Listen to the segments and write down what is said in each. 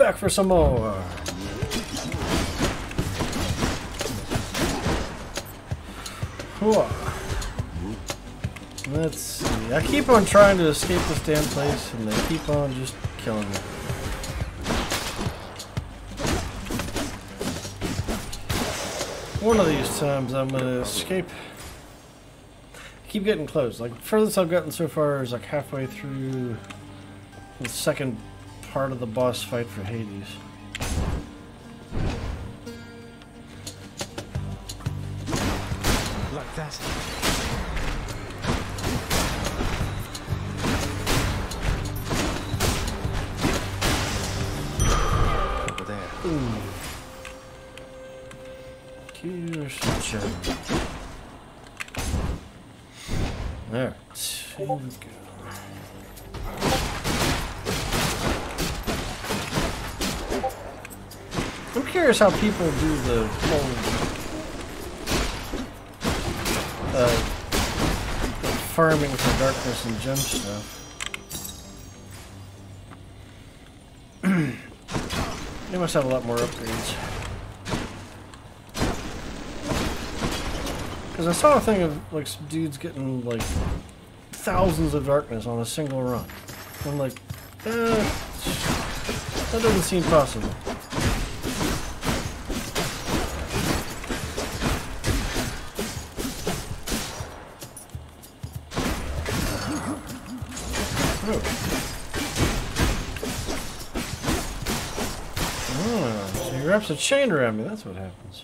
Back for some more. Whoa. Let's see. I keep on trying to escape this damn place, and they keep on just killing me. One of these times I'm gonna escape. I keep getting close. Like, furthest I've gotten so far is like halfway through the second part of the boss fight for Hades. Like that. Over there. Ooh. Here's some gem. There. Here we go. I'm curious how people do the whole farming for darkness and gem stuff. They must have a lot more upgrades. Because I saw a thing of like some dudes getting like thousands of darkness on a single run. I'm like, that doesn't seem possible. So he wraps a chain around me, that's what happens.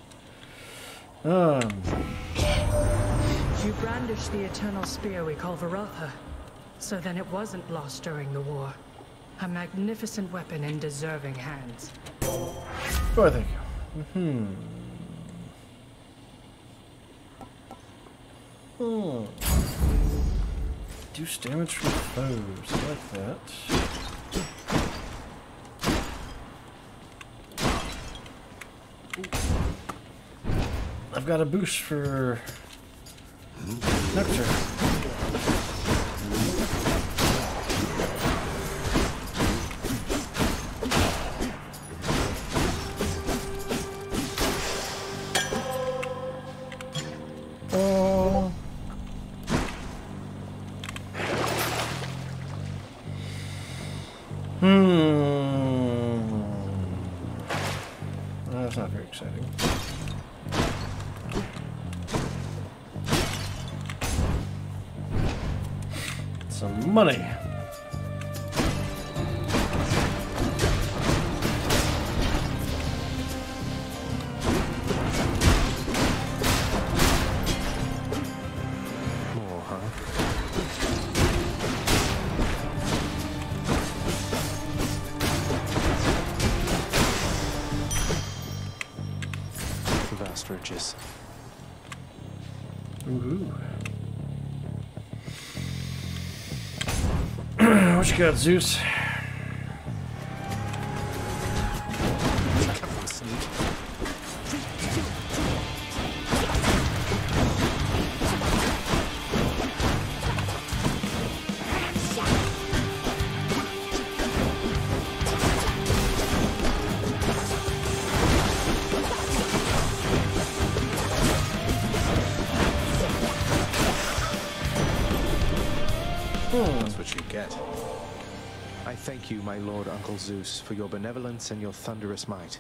You brandished the eternal spear we call Varotha. So then it wasn't lost during the war. A magnificent weapon in deserving hands. Oh, thank you. Reduce damage from foes. I like that. I've got a boost for Nectar. Oh. That's not very exciting. Some money. More, huh? Vast riches. Ooh. What you got, Zeus? Come on, sneak. That's what you get. I thank you, my lord Uncle Zeus, for your benevolence and your thunderous might.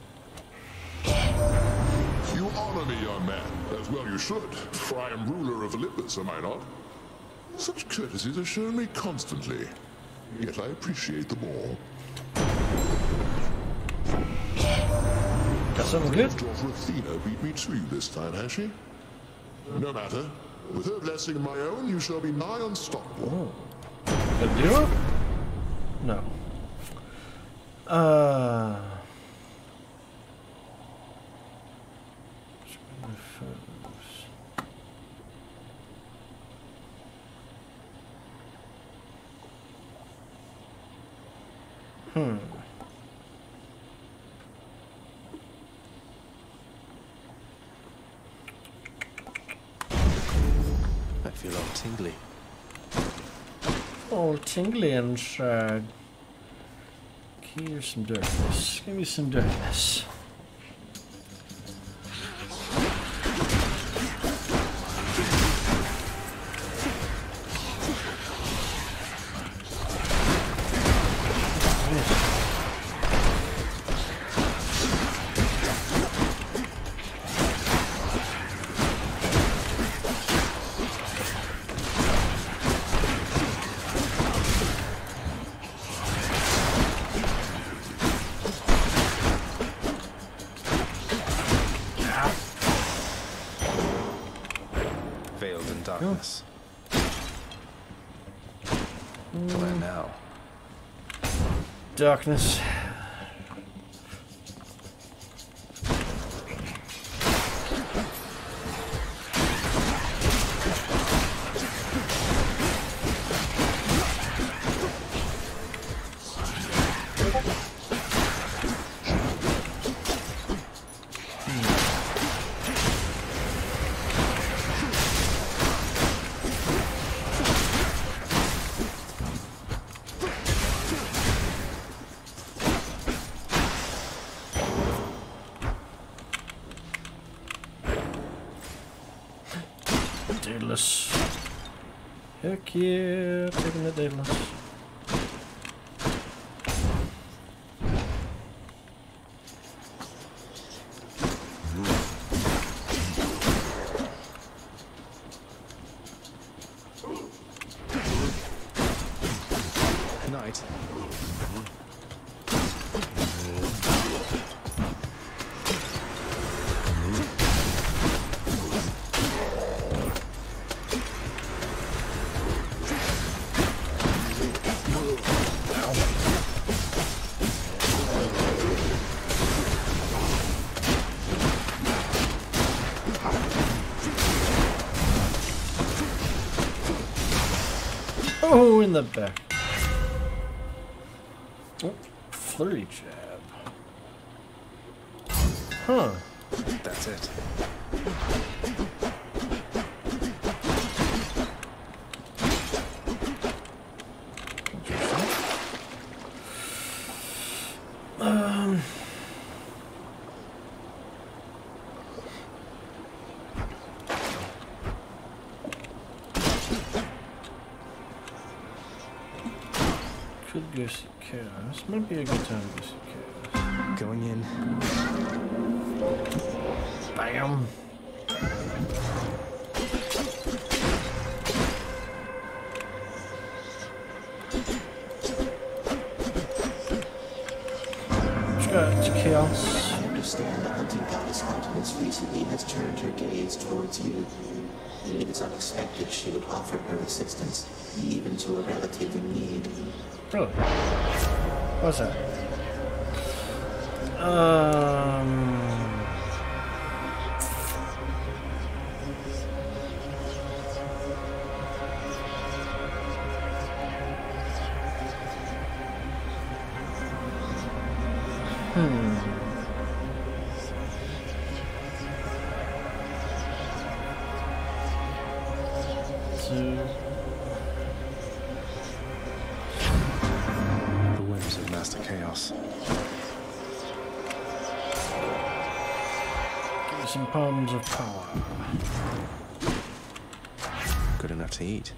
You honor me, young man, as well you should, for I am ruler of Olympus, am I not? Such courtesies are shown me constantly, yet I appreciate them all. Got something good? Daughter Athena beat me to you this time, has she? No matter. With her blessing and my own, you shall be nigh unstoppable. A duo? No. I feel all tingly. All tingly inside. Here's some darkness. Give me some darkness. Veiled in darkness. Where now? Darkness. Daedalus. Heck yeah, taking the Daedalus. Night. Oh, in the back. Oh, flurry jab. Huh. That's it. Could go see Chaos. Might be a good time to go see Chaos. Going in. Bam! Let's go to Chaos. I understand the hunting goddess countenance recently has turned her gaze towards you. It is unexpected she would offer her assistance, even to a relative in need. Really? What's that? The whims of Master Chaos. Give me some palms of power. Good enough to eat.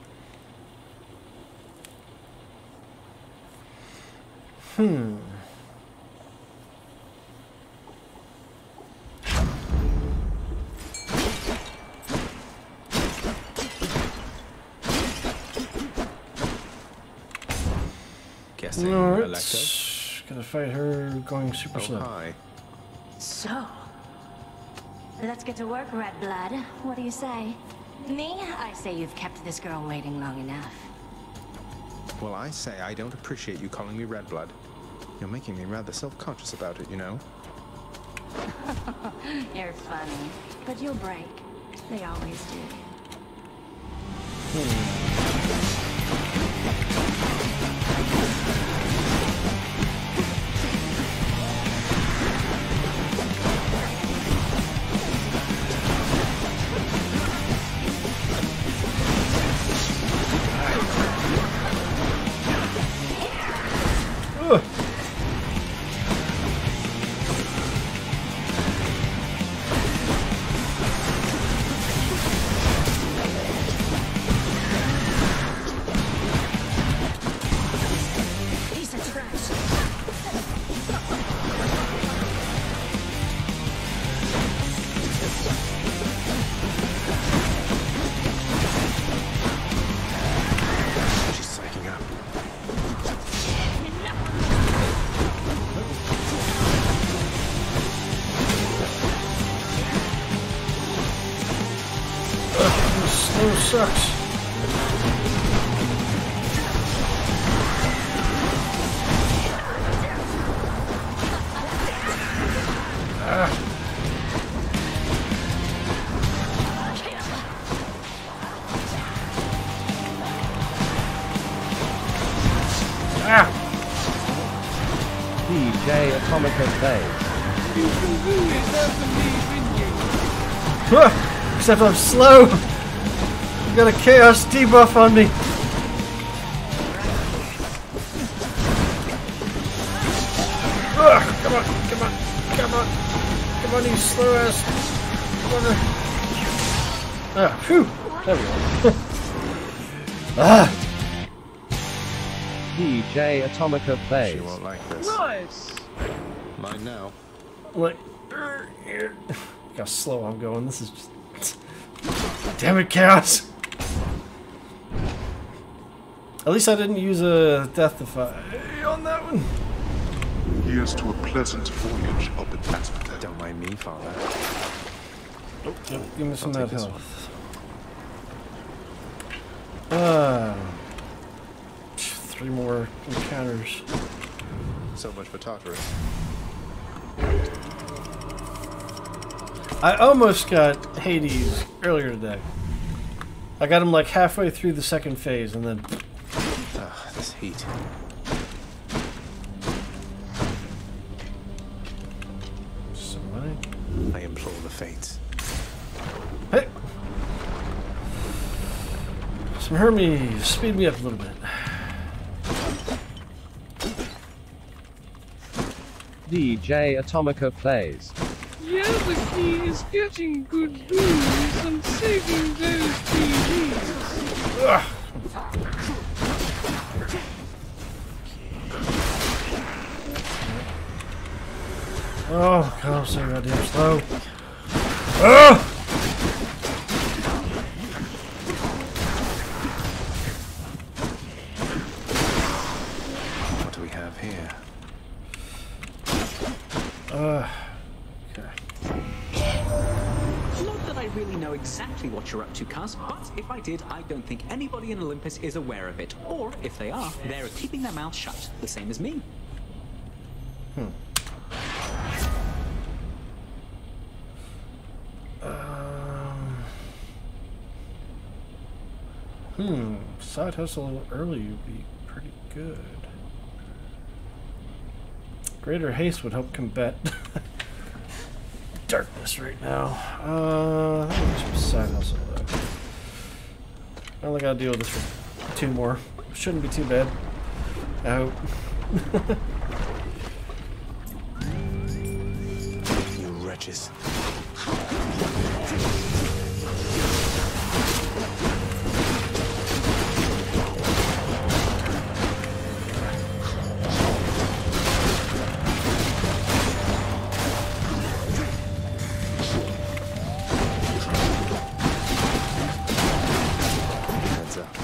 Guessing Alright. Electo. Gonna fight her going super Oh, slow. hi. So, let's get to work, Red Blood. What do you say? Me? I say you've kept this girl waiting long enough. Well, I say I don't appreciate you calling me Red Blood. You're making me rather self-conscious about it, you know? You're funny, but you'll break. They always do. slow sucks. DJ Atomica plays. You can do it, I believe in you. Except I'm slow. You got a chaos debuff on me. Come on, come on, come on. Come on, you slow ass. Phew. There we go. DJ Atomica She plays. won't like this. Nice. Mine now. Like, look how slow I'm going. This is just. Damn it, chaos. At least I didn't use a death defy on that one. Here's to a pleasant voyage up in Asphodel. Don't mind me, Father. Oh, give me some of I'll that take this health. 3 more encounters. So much for Tartarus. I almost got Hades earlier today. I got him like halfway through the second phase and then... Ah, this heat. Somebody? I implore the fates. Hey! Some Hermes, speed me up a little bit. DJ Atomica plays. The other key is getting good booze and saving those TVs. Oh, God, I'm so goddamn slow. Ugh! What do we have here? Okay. Not that I really know exactly what you're up to, Cuz, but if I did, I don't think anybody in Olympus is aware of it. Or, if they are, they're keeping their mouth shut, the same as me. Side hustle early would be pretty good. Greater haste would help combat darkness right now. I think it's some side hustle though. I only gotta deal with this for 2 more. Shouldn't be too bad. I hope. You wretches. Heads up.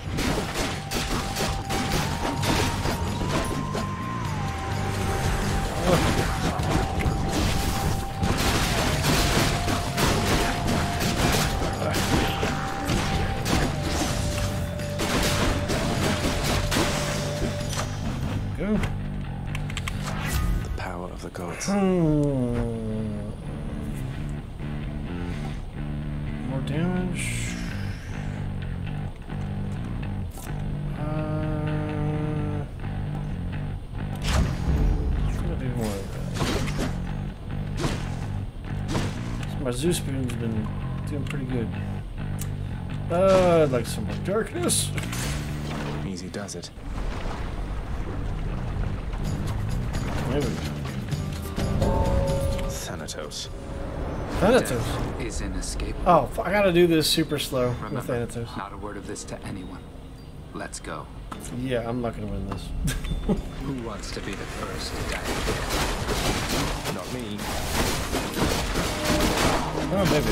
Go. The power of the gods. More damage. I'm gonna do more of that. So my Zeus Spoon's been doing pretty good. I'd like some more darkness. Easy does it. There we go. Thanatos. Thanatos. Is inescapable. Oh, I gotta do this super slow with Remember, Thanatos. not a word of this to anyone. Let's go. Yeah, I'm not gonna win this. Who wants to be the first to die? Not me. Oh, maybe I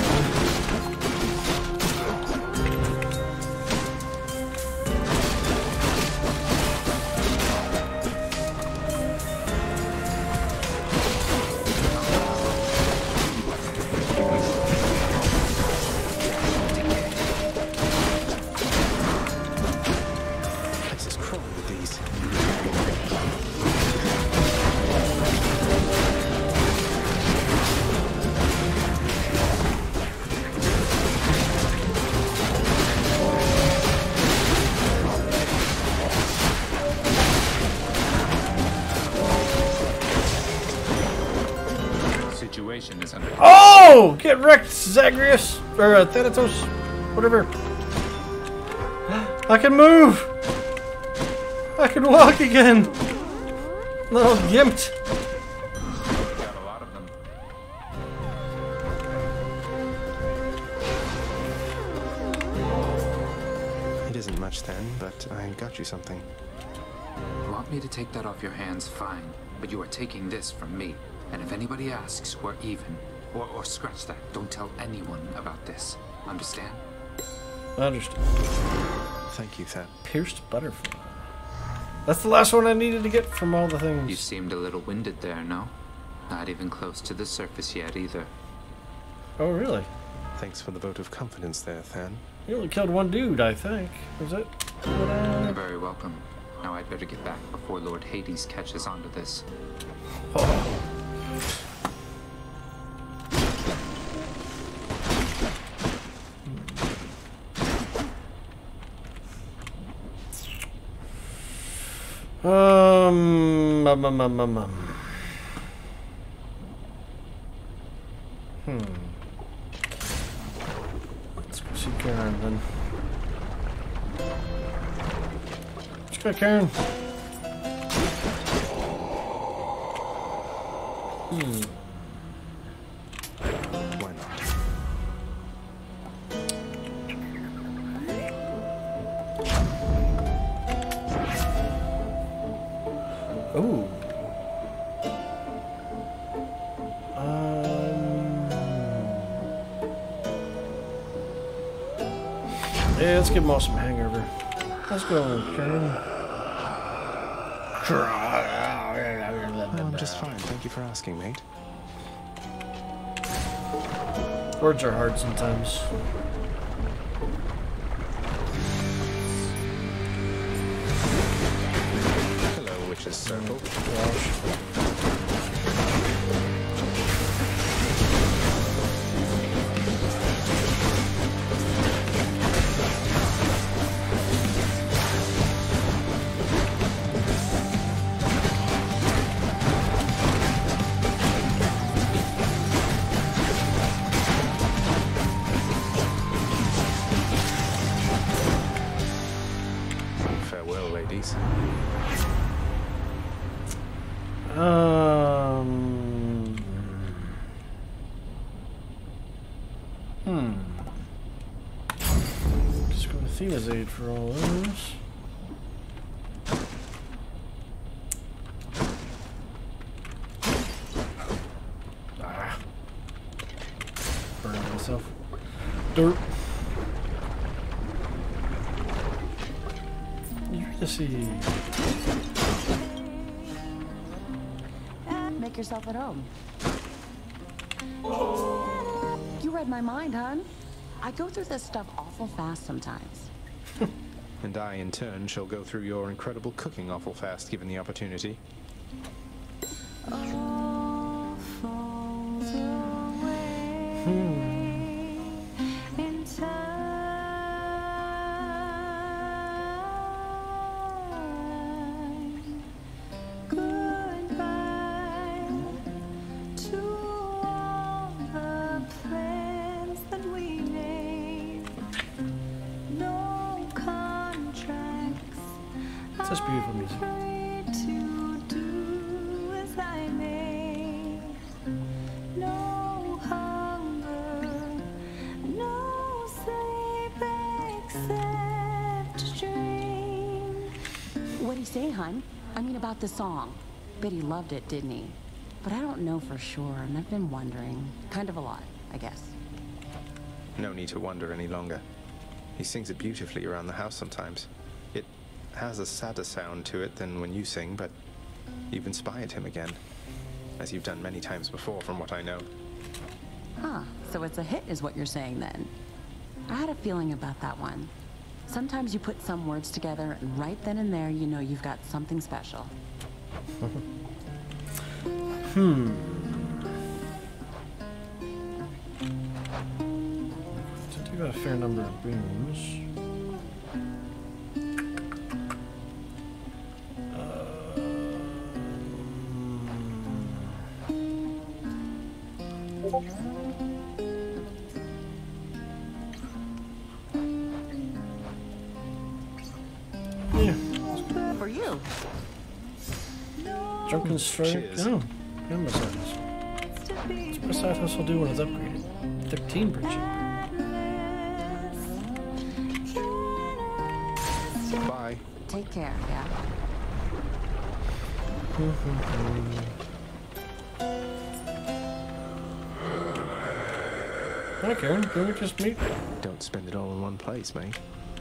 will. situation is under. Oh! Get wrecked, Zagreus! Or Thanatos. Whatever. I can move! I can walk again! Little gimped. Got a lot of them. It isn't much then, but I got you something. Want me to take that off your hands? Fine. But you are taking this from me. And if anybody asks, we're even. Or scratch that. Don't tell anyone about this. Understand? I understand. Thank you, Thad. Pierced butterfly. That's the last one I needed to get from all the things. You seemed a little winded there, no? Not even close to the surface yet, either. Oh, really? Thanks for the vote of confidence there, Than. You only killed one dude, I think. Was it? You're very welcome. Now I'd better get back before Lord Hades catches on to this. Oh. Let's go see Karen then. Let's go, Karen. Why not? Ooh. Yeah, let's give them all some hangover. Let's go, Karen. Oh, I'm just fine. Thank you for asking, mate. Words are hard sometimes. Hello, Witch's Circle. Farewell, ladies. Just go to Athena's aid for all those. Ah. Burn myself. Dirt. See. Make yourself at home. You read my mind, hon. I go through this stuff awful fast sometimes. And I, in turn, shall go through your incredible cooking awful fast, given the opportunity. All falls away in time. Goodbye to all the plans that we made. No contracts. Such beautiful music. To do as I may. No hunger, no sleep except to dream. What'd he say, hun? I mean about the song. Bet he loved it, didn't he? But I don't know for sure, and I've been wondering. Kind of a lot, I guess. No need to wonder any longer. He sings it beautifully around the house sometimes. It has a sadder sound to it than when you sing, but you've inspired him again. As you've done many times before, from what I know. Huh, so it's a hit is what you're saying then. I had a feeling about that one. Sometimes you put some words together, and right then and there, you know you've got something special. So do got a fair number of boons. For you. Drunken Strike. Cheers. Oh, and my side hustle. What's my side hustle do when it's upgraded? 13 per chip. Bye. Take care, yeah. Hi, Karen. Can we just meet? Don't spend it all in one place, mate.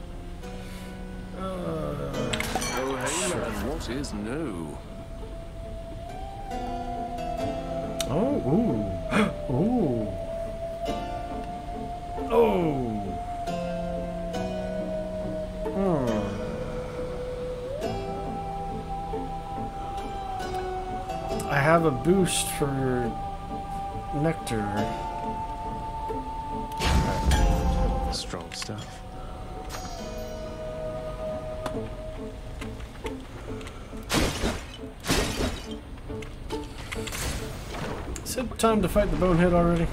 Oh, hey, man, what is new? Oh, ooh. Ooh. Oh. I have a boost for nectar. Strong stuff. Is it time to fight the bonehead already?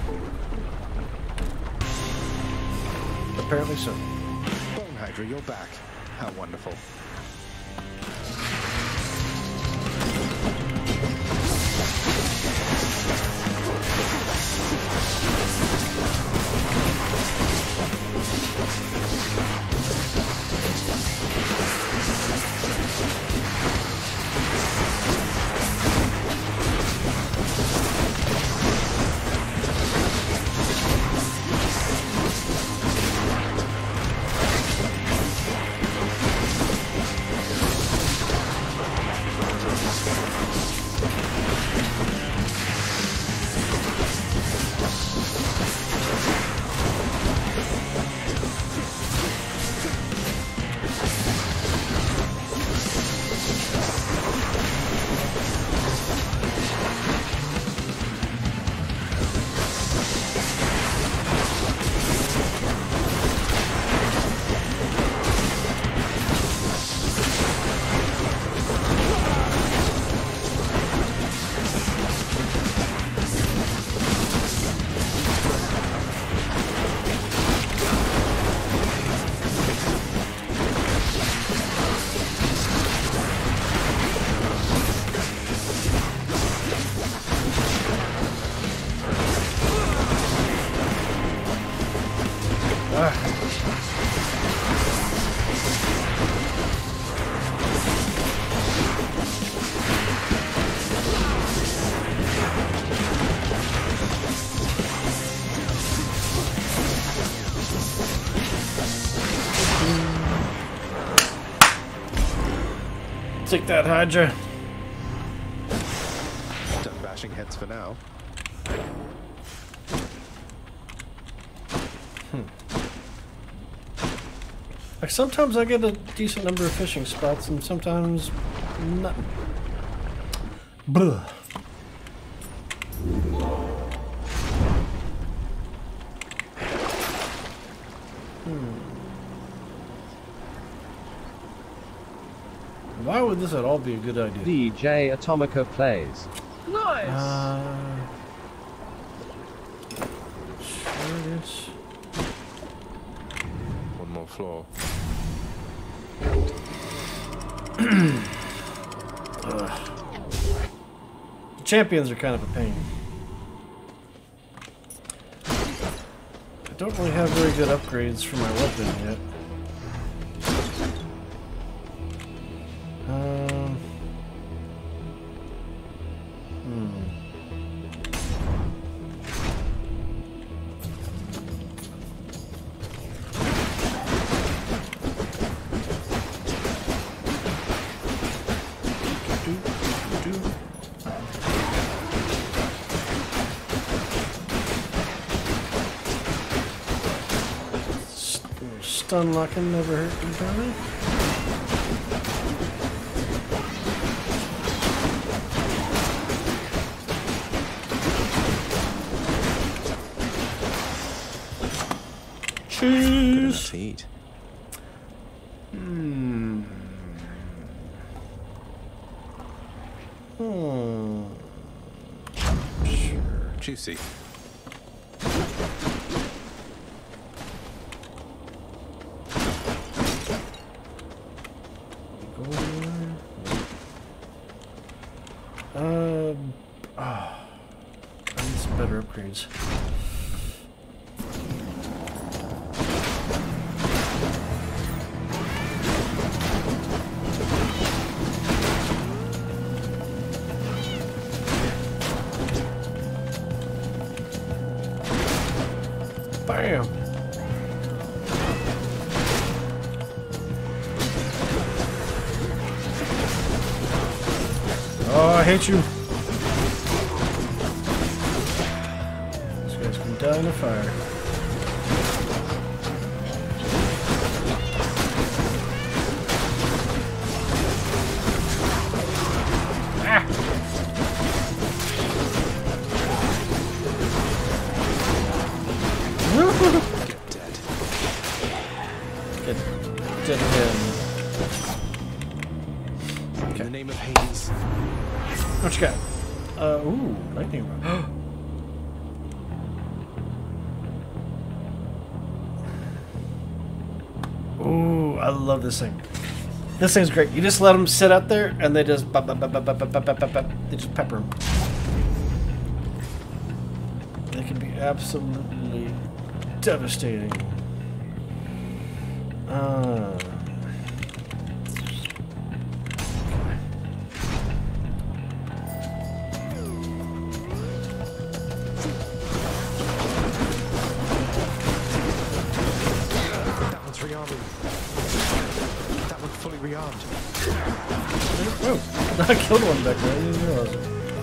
Apparently so. Bone Hydra, you're back. How wonderful. Take that, Hydra. Done bashing heads for now. Like sometimes I get a decent number of fishing spots, and sometimes nothing. Blah. Why would this at all be a good idea? DJ Atomica plays. Nice! Sure it is. One more floor. The champions are kind of a pain. I don't really have very good upgrades for my weapon yet. Stun locking never hurt me, probably. Choose. To eat. Sure. Juicy. grenades. Bam! Oh, I hate you. These guys can die in the fire. Ah! Get dead. Get dead again. In the name of Hades. What you got? Ooh, lightning rod. Ooh, I love this thing. This thing's great. You just let them sit out there, and they just they just pepper them. They can be absolutely devastating. That one fully rearmed. Oh, I killed one back there. I didn't realize it.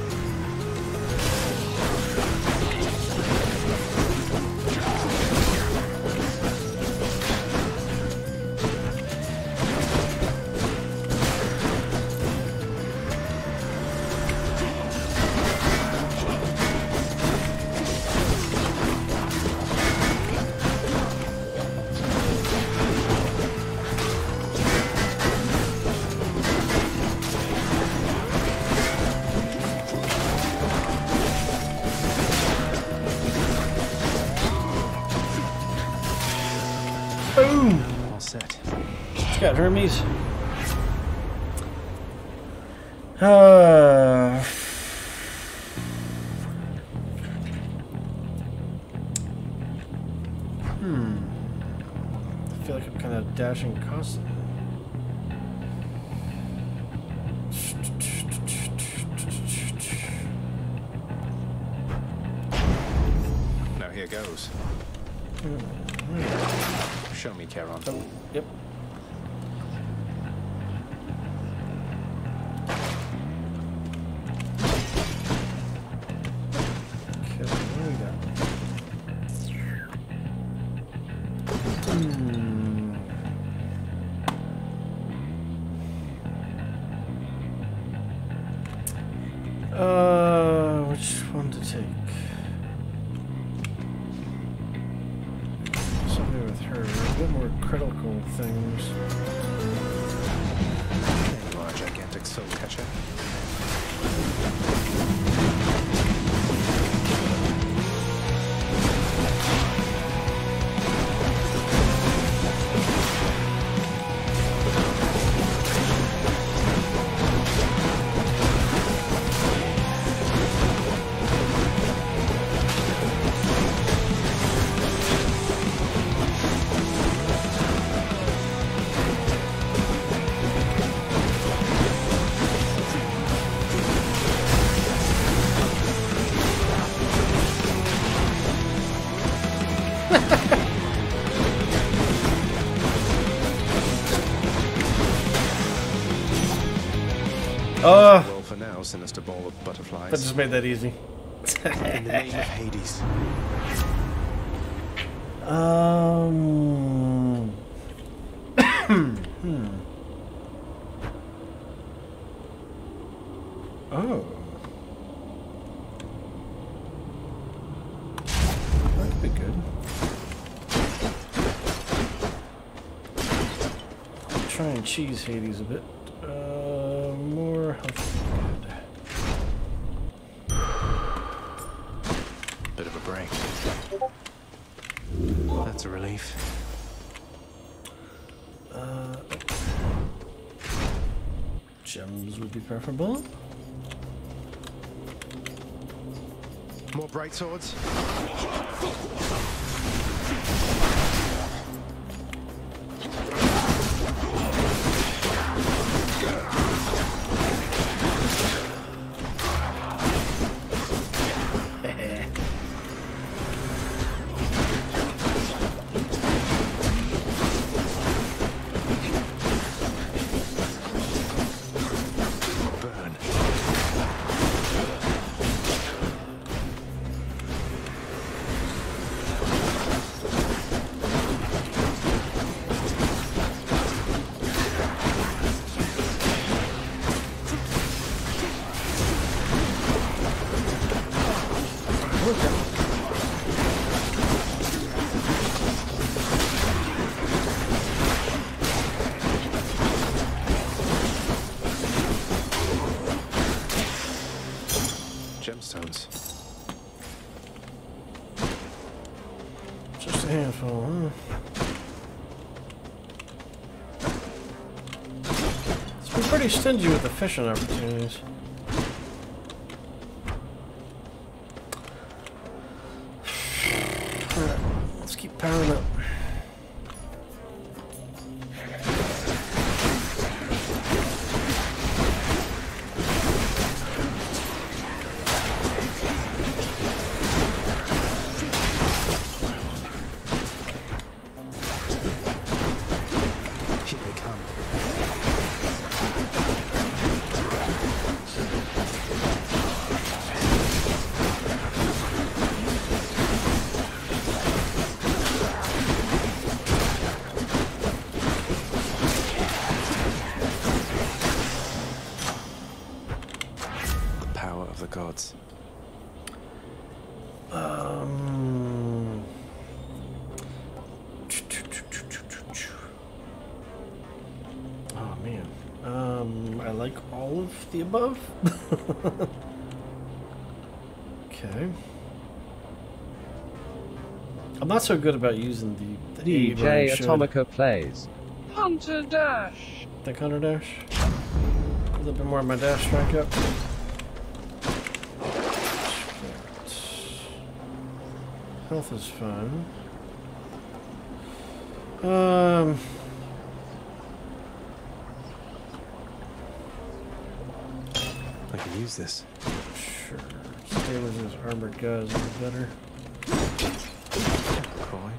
Boom! All set. It's got Hermes. I feel like I'm kind of dashing constantly. Now here goes. Show me, Charon. Oh, yep. Okay, what do we got? Which one to take? Something with her. A bit more critical things. There you are, gigantic soul catcher. Well, for now, sinister ball of butterflies. That just made that easy. In the name of Hades. Oh. That could be good. Try and cheese Hades a bit. More health. Bit of a break. That's a relief. Gems would be preferable. More bright swords? Gemstones. Just a handful, huh? It's been pretty stingy with the fishing opportunities. Alright, let's keep powering up. Gods. Oh man. I like all of the above. Okay. I'm not so good about using the DJ Atomica plays. Hunter Dash. Think Hunter Dash? A little bit more of my dash strike up. Health is fine. I can use this. Sure. Stay with his armored guys a little better. Coin.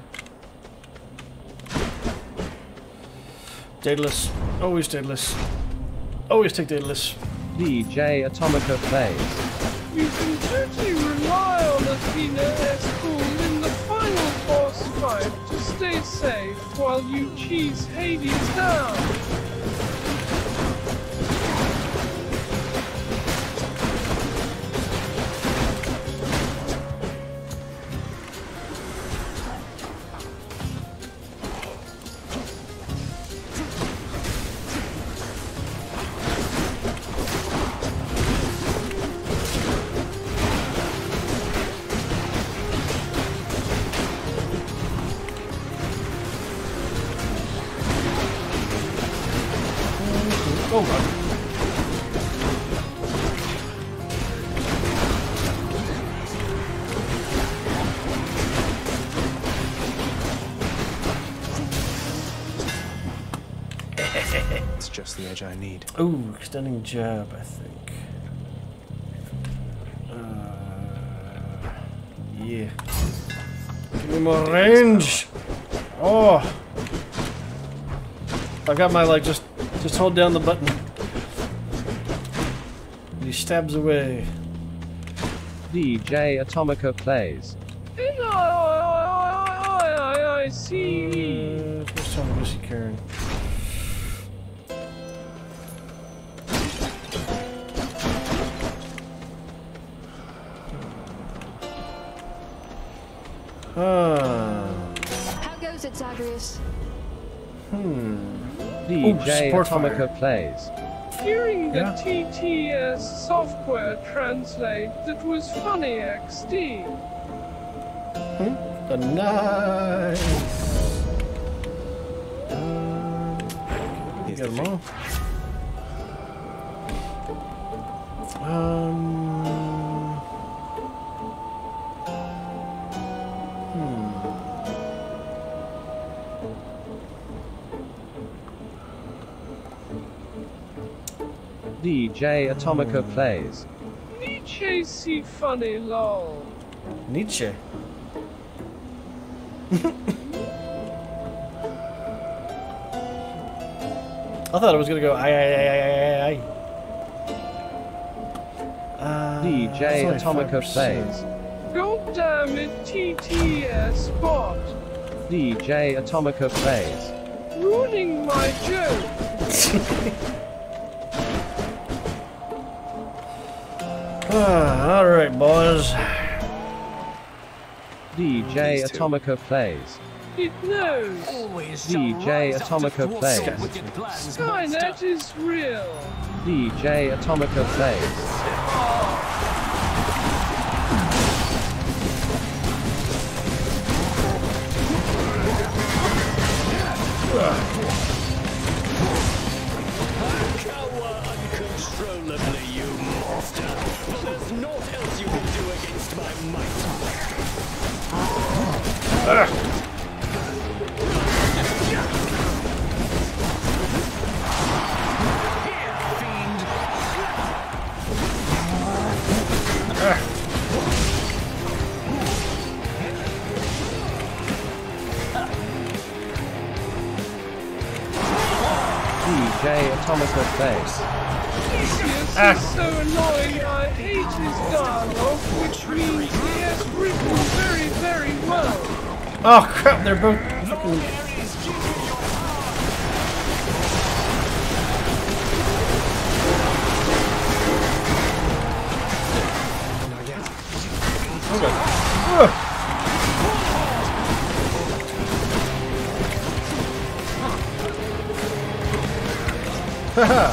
Daedalus. Always Daedalus. Always take Daedalus. DJ Atomica plays. You can totally rely on Athena Escool in the final boss fight to stay safe while you cheese Hades down. Oh god. It's just the edge I need. Ooh, extending jab, I think. Yeah. Give me more range. Oh. I got my like just hold down the button. And he stabs away. DJ Atomica plays. I see. First time I see Karen. How goes it, Zagreus? DJ Atomica plays. Hearing the TTS software translate, that was funny XD. Nice. Get them all. DJ Atomica plays. Nietzsche see funny lol. Nietzsche. I thought it was gonna go I. DJ Atomica plays. God damn it, TTS bot. DJ Atomica plays. Ruining my joke. Alright, boys. DJ Atomica plays. It knows. DJ Atomica plays. Skynet is real. DJ Atomica plays. Cower uncontrollably, you monster. But there's naught else you can do against my might. DJ Atomica plays. Yes, he's so annoying. I hate his dialogue, which means he has written very, very well. Oh crap, they're both fucking... Okay. Haha!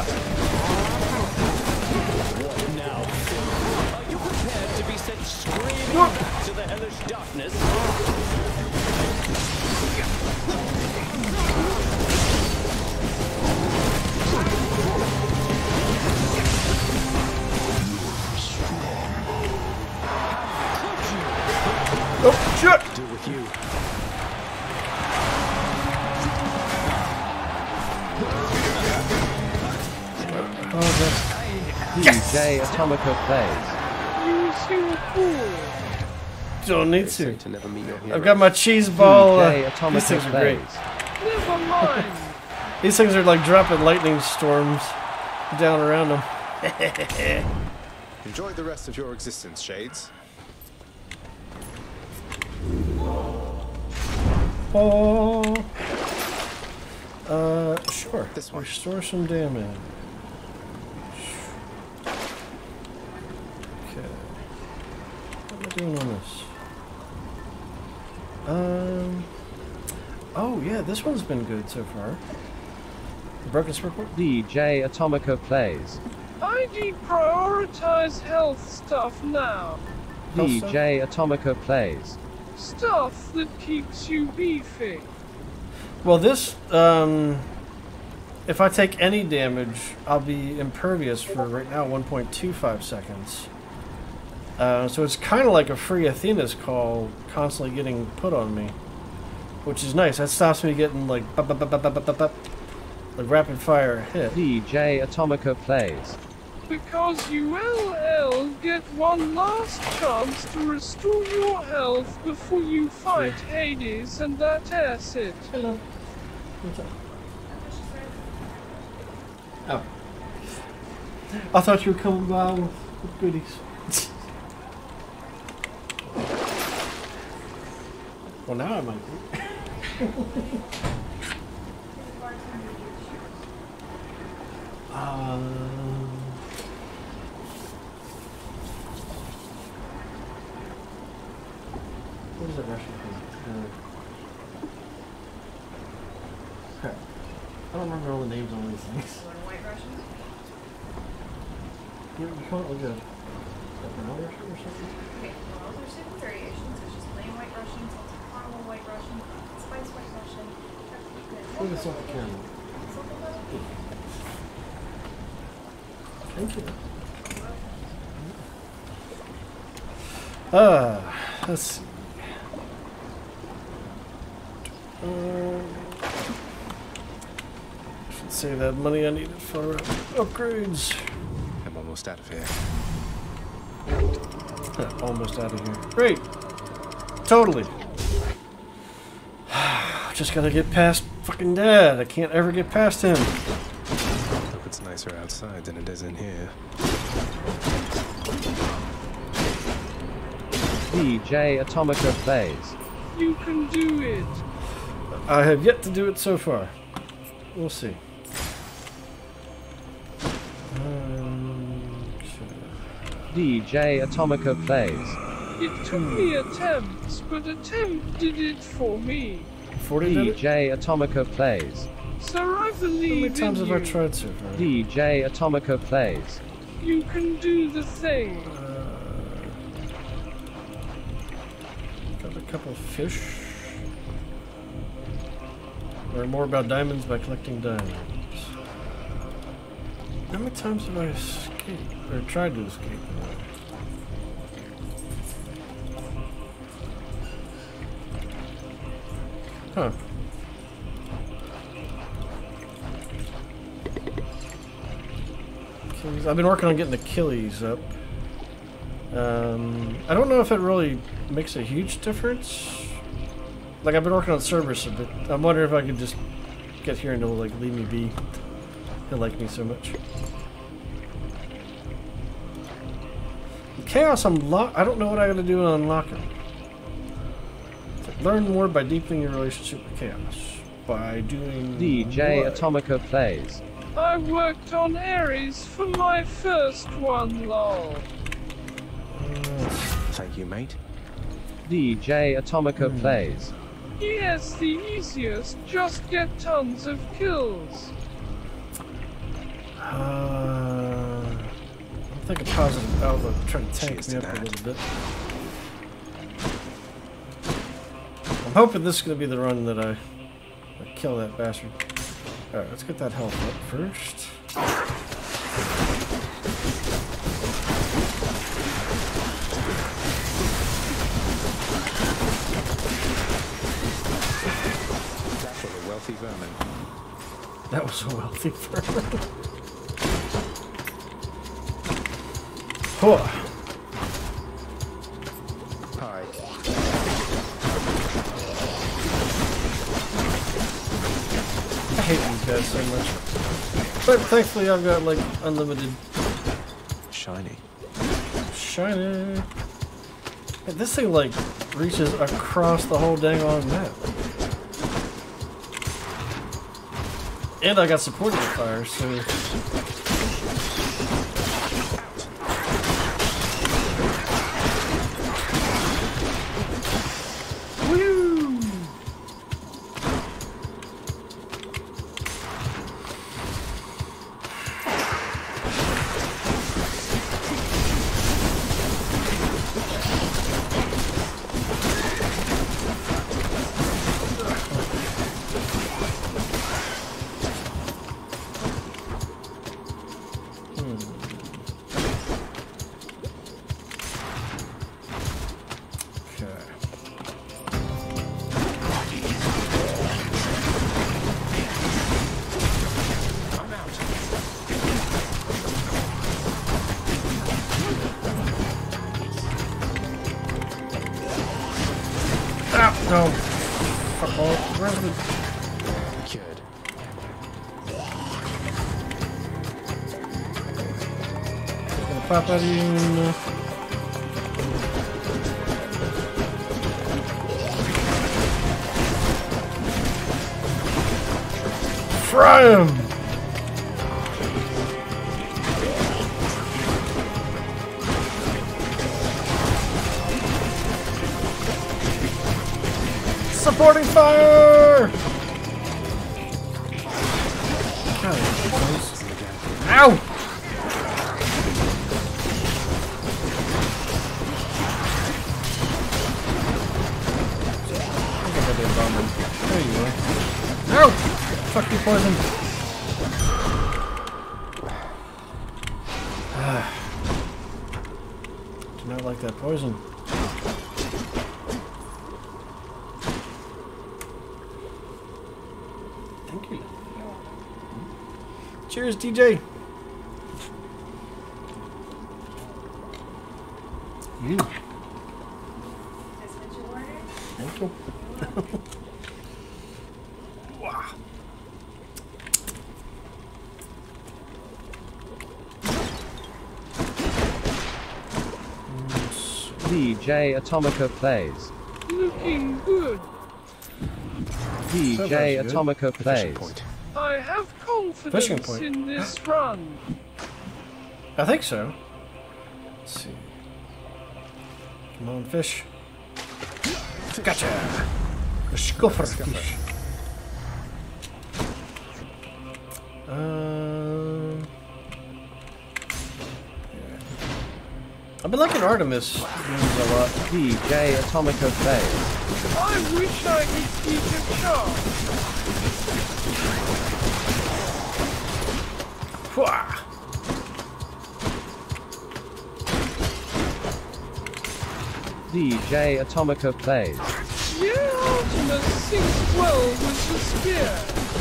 What now? Are you prepared to be sent screaming back to the hellish darkness? Oh shit! Do with you. DJ Atomica plays. Use your fool. Don't need to. To never meet your I've heroes. got my cheese ball. DJ These Atomica things are great. plays. Never mind. These things are like dropping lightning storms down around them. Enjoy the rest of your existence, Shades. Oh. Sure. This one. Restore some damage. Okay. What am I doing on this? Oh yeah, this one's been good so far. Broken Sparkle? DJ Atomica plays. I deprioritize health stuff now. DJ Atomica plays. Stuff that keeps you beefy. Well, this, if I take any damage, I'll be impervious for right now 1.25 seconds. So it's kind of like a free Athena's call constantly getting put on me, which is nice. That stops me getting like rapid fire hit. DJ Atomica plays. Because you LL get one last chance to restore your health before you fight Hades, and that's it. Hello. What's up? Oh. I thought you were coming by with goodies. Well, now I might be. What is that Russian thing? Crap. I don't remember all the names on these things. White Russians? You call it like a vanilla Russian or something? Okay, well, there's different variations. There's just plain White Russian, salted caramel White Russian, spice White Russian. What is salted caramel? Thank you. Let's see. Should save that money I needed for upgrades. I'm almost out of here. Almost out of here. Great. Totally. Just gotta get past fucking Dad. I can't ever get past him. Hope it's nicer outside than it is in here. DJ Atomica plays. You can do it. I have yet to do it so far. We'll see. DJ Atomica plays. It took me attempts, but attempt did it for me. 40 DJ Atomica plays. Sir, I How believe many times in have I you. tried so far? DJ Atomica plays. You can do the thing. Got a couple fish. Learn more about diamonds by collecting diamonds. How many times have I escaped? Or tried to escape? Huh. Achilles. I've been working on getting the Achilles up. I don't know if it really makes a huge difference. Like, I've been working on Cerberus a bit. I'm wondering if I could just get here and he'll, like, leave me be. He'll like me so much. Chaos, I don't know what I gotta do to unlock him. Like, learn more by deepening your relationship with Chaos. By doing DJ what? Atomica plays. I worked on Ares for my first one, lol. Thank you, mate. DJ Atomica plays. Yes, the easiest. Just get tons of kills. I'm thinking positive outlook. Trying to tank me up a little bit. I'm hoping this is going to be the run that I kill that bastard. Alright, let's get that health up first. That was a wealthy vermin. That was a wealthy vermin. Huh. Hi. I hate these guys so much. But thankfully I've got like unlimited Shiny. shiny. Hey, this thing like reaches across the whole dang on map. And I got supported fire, so no. Fuck all. Where's the... Cured. Gonna pop out of you and... Fry him! Supporting fire! God, ow! There you are. Ow! Fuck you, poison. Do not like that poison. Cheers, DJ. Thank you. Wow. DJ Atomica plays. Looking good. DJ Atomica plays. I have confidence in this run. I think so. Let's see. Come on, fish. Gotcha. A scuffer fish. I've been liking Artemis games a lot. DJ Atomica plays. I wish I could keep it sharp. DJ Atomica plays. Yeah, Artemis syncs well with the spear.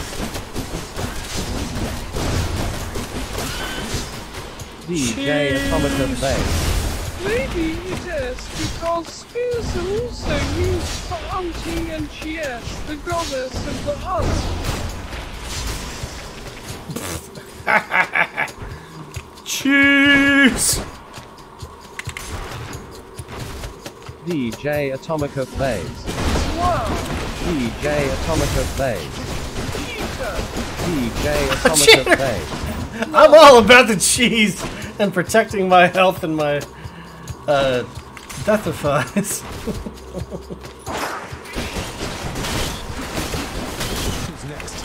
DJ Atomica plays. Maybe it is because spears are also used for hunting and she is the goddess of the hunt. Cheese! DJ Atomica plays. Wow. DJ Atomica plays. DJ Cheater. Atomica plays. I'm all about the cheese and protecting my health and my deathifies. Who's next?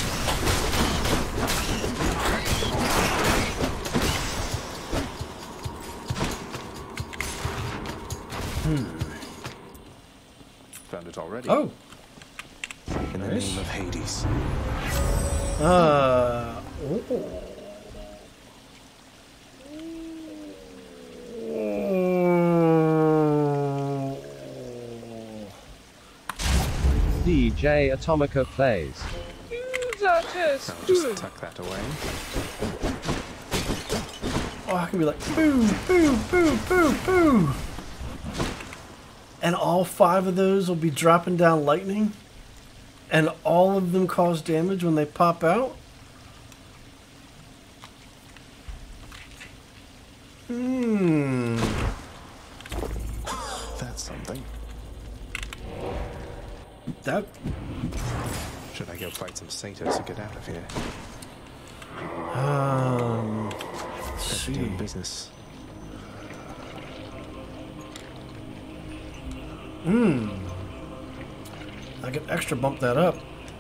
Found it already. Oh. In the name of Hades. DJ Atomica plays. That is I'll good. just tuck that away. Oh, I can be like, boo, boo, boo, boo, boo. And all 5 of those will be dropping down lightning. And all of them cause damage when they pop out. That's something. That. Should I go fight some satyrs to get out of here? Let's Better see. doing business. I can extra bump that up.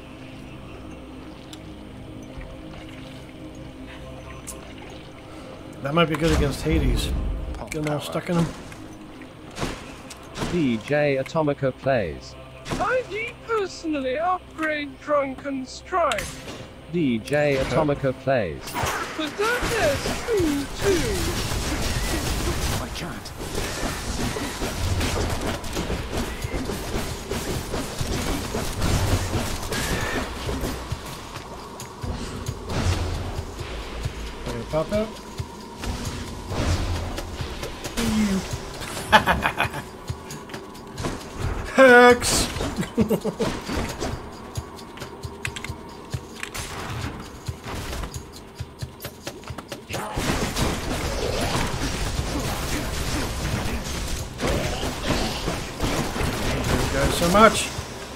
That might be good against Hades. Get them all stuck in him. DJ Atomica plays. I'd personally upgrade Drunken Strike, DJ Atomica plays. but that is cool too. I can't. Gonna pop out. Hex! Thank you guys so much.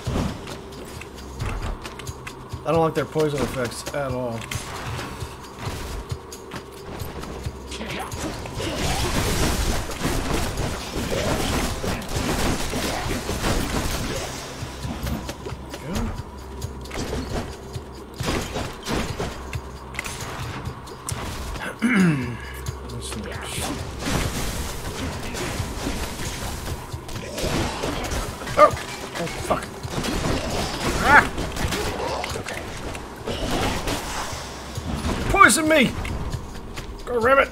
I don't like their poison effects at all. Poison me! Go rabbit!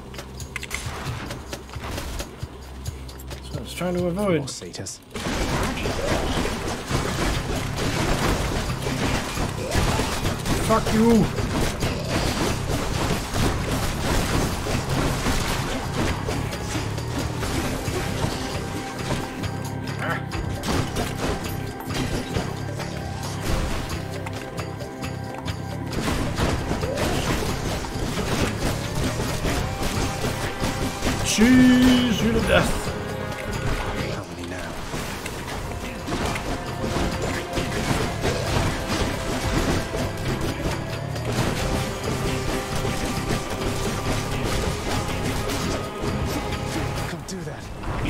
That's what I was trying to avoid. More satyrs. Fuck you! cheese you to death. How many now? Can't do that.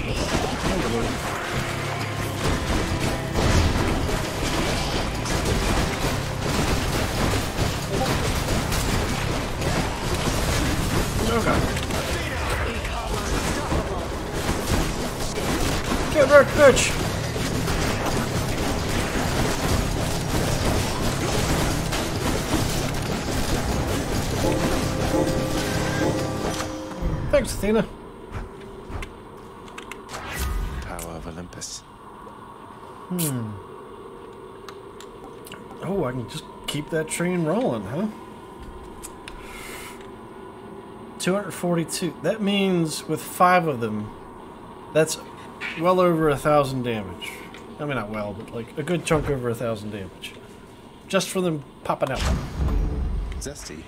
Okay. Get wrecked, bitch! Thanks, Athena. Power of Olympus. Oh, I can just keep that train rolling, huh? 242. That means with 5 of them, that's well over 1,000 damage. I mean, not well, but like a good chunk over 1,000 damage. Just for them popping out. Zesty.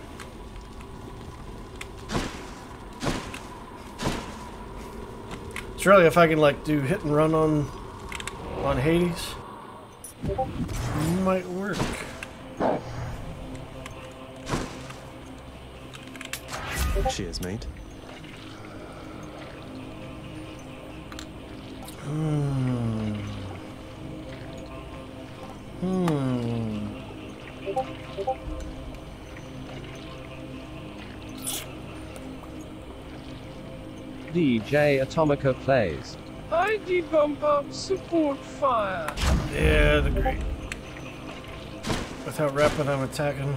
It's really if I can like do hit and run on Hades, might work. Cheers, mate. DJ Atomica plays. ID bump up support fire. Yeah, I'd agree. With how rapid I'm attacking.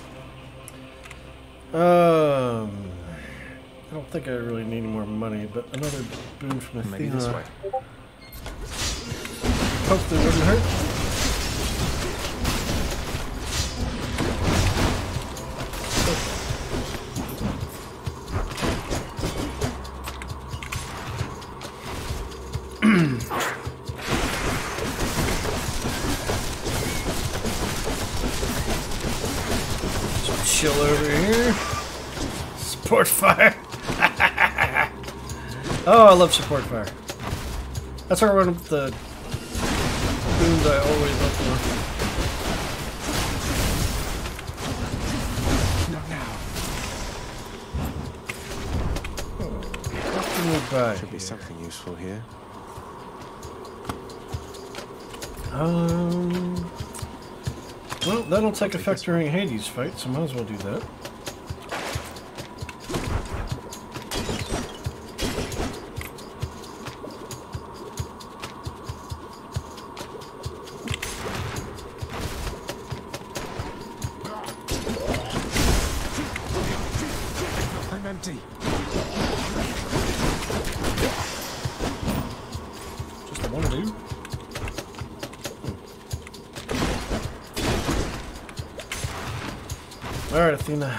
I don't think I really need any more money, but another boon from Athena. Maybe this way. Hopefully it wouldn't hurt. Chill over here. Support fire. Oh, I love support fire. That's our one of the boons I always look for. Not now. What can we buy? Should be something useful here. Well, that'll take effect during Hades' fight, so might as well do that. I'm empty. Just the one dude? Alright, Athena.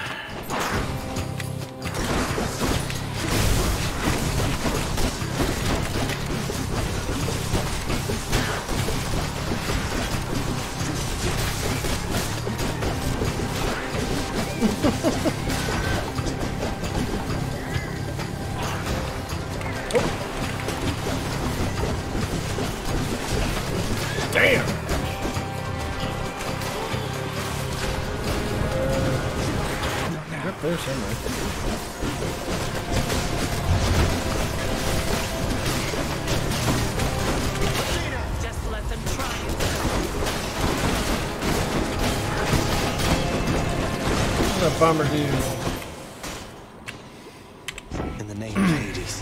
Damn! Up there somewhere. Just let them try What a bummer, dude. In the name of Hades.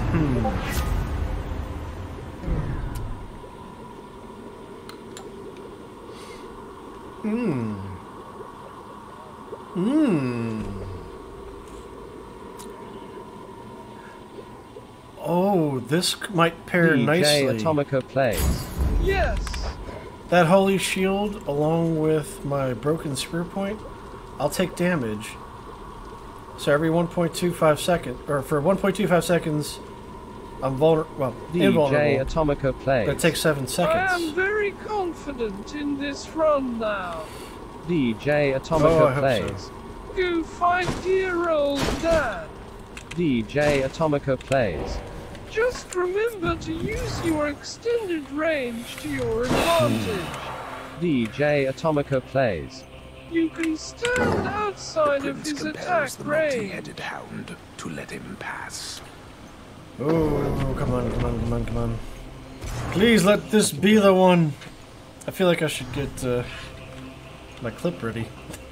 Oh, this might pair DJ nicely. Atomica plays. Yes. That holy shield, along with my broken spear point, I'll take damage. So every 1.25 seconds, or for 1.25 seconds, I'm vulnerable. Well, DJ invulnerable. Atomica plays. But it takes 7 I seconds. am very confident in this run now. DJ Oh, Atomica I hope plays. so. Go fight dear old dad. DJ Atomica plays. Just remember to use your extended range to your advantage. DJ Atomica plays. You can stand outside of his attack range. Headed hound to let him pass. Oh, come on, come on, come on, come on. Please let this be the one. I feel like I should get my clip ready.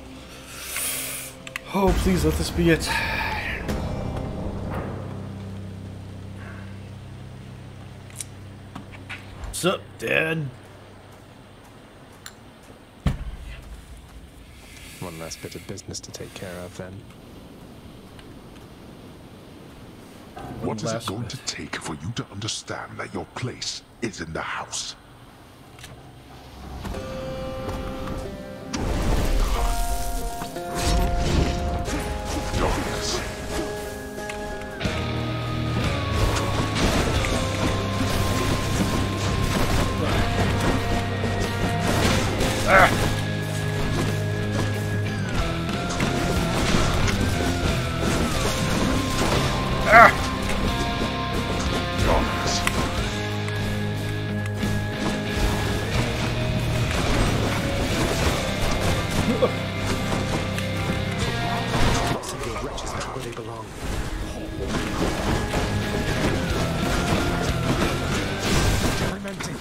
Oh, please let this be it. What's up, Dad? One last bit of business to take care of, then. What is it going to take for you to understand that your place is in the house? Darkness. Ah! Ah! Lots of your wretches back where they belong. Tormenting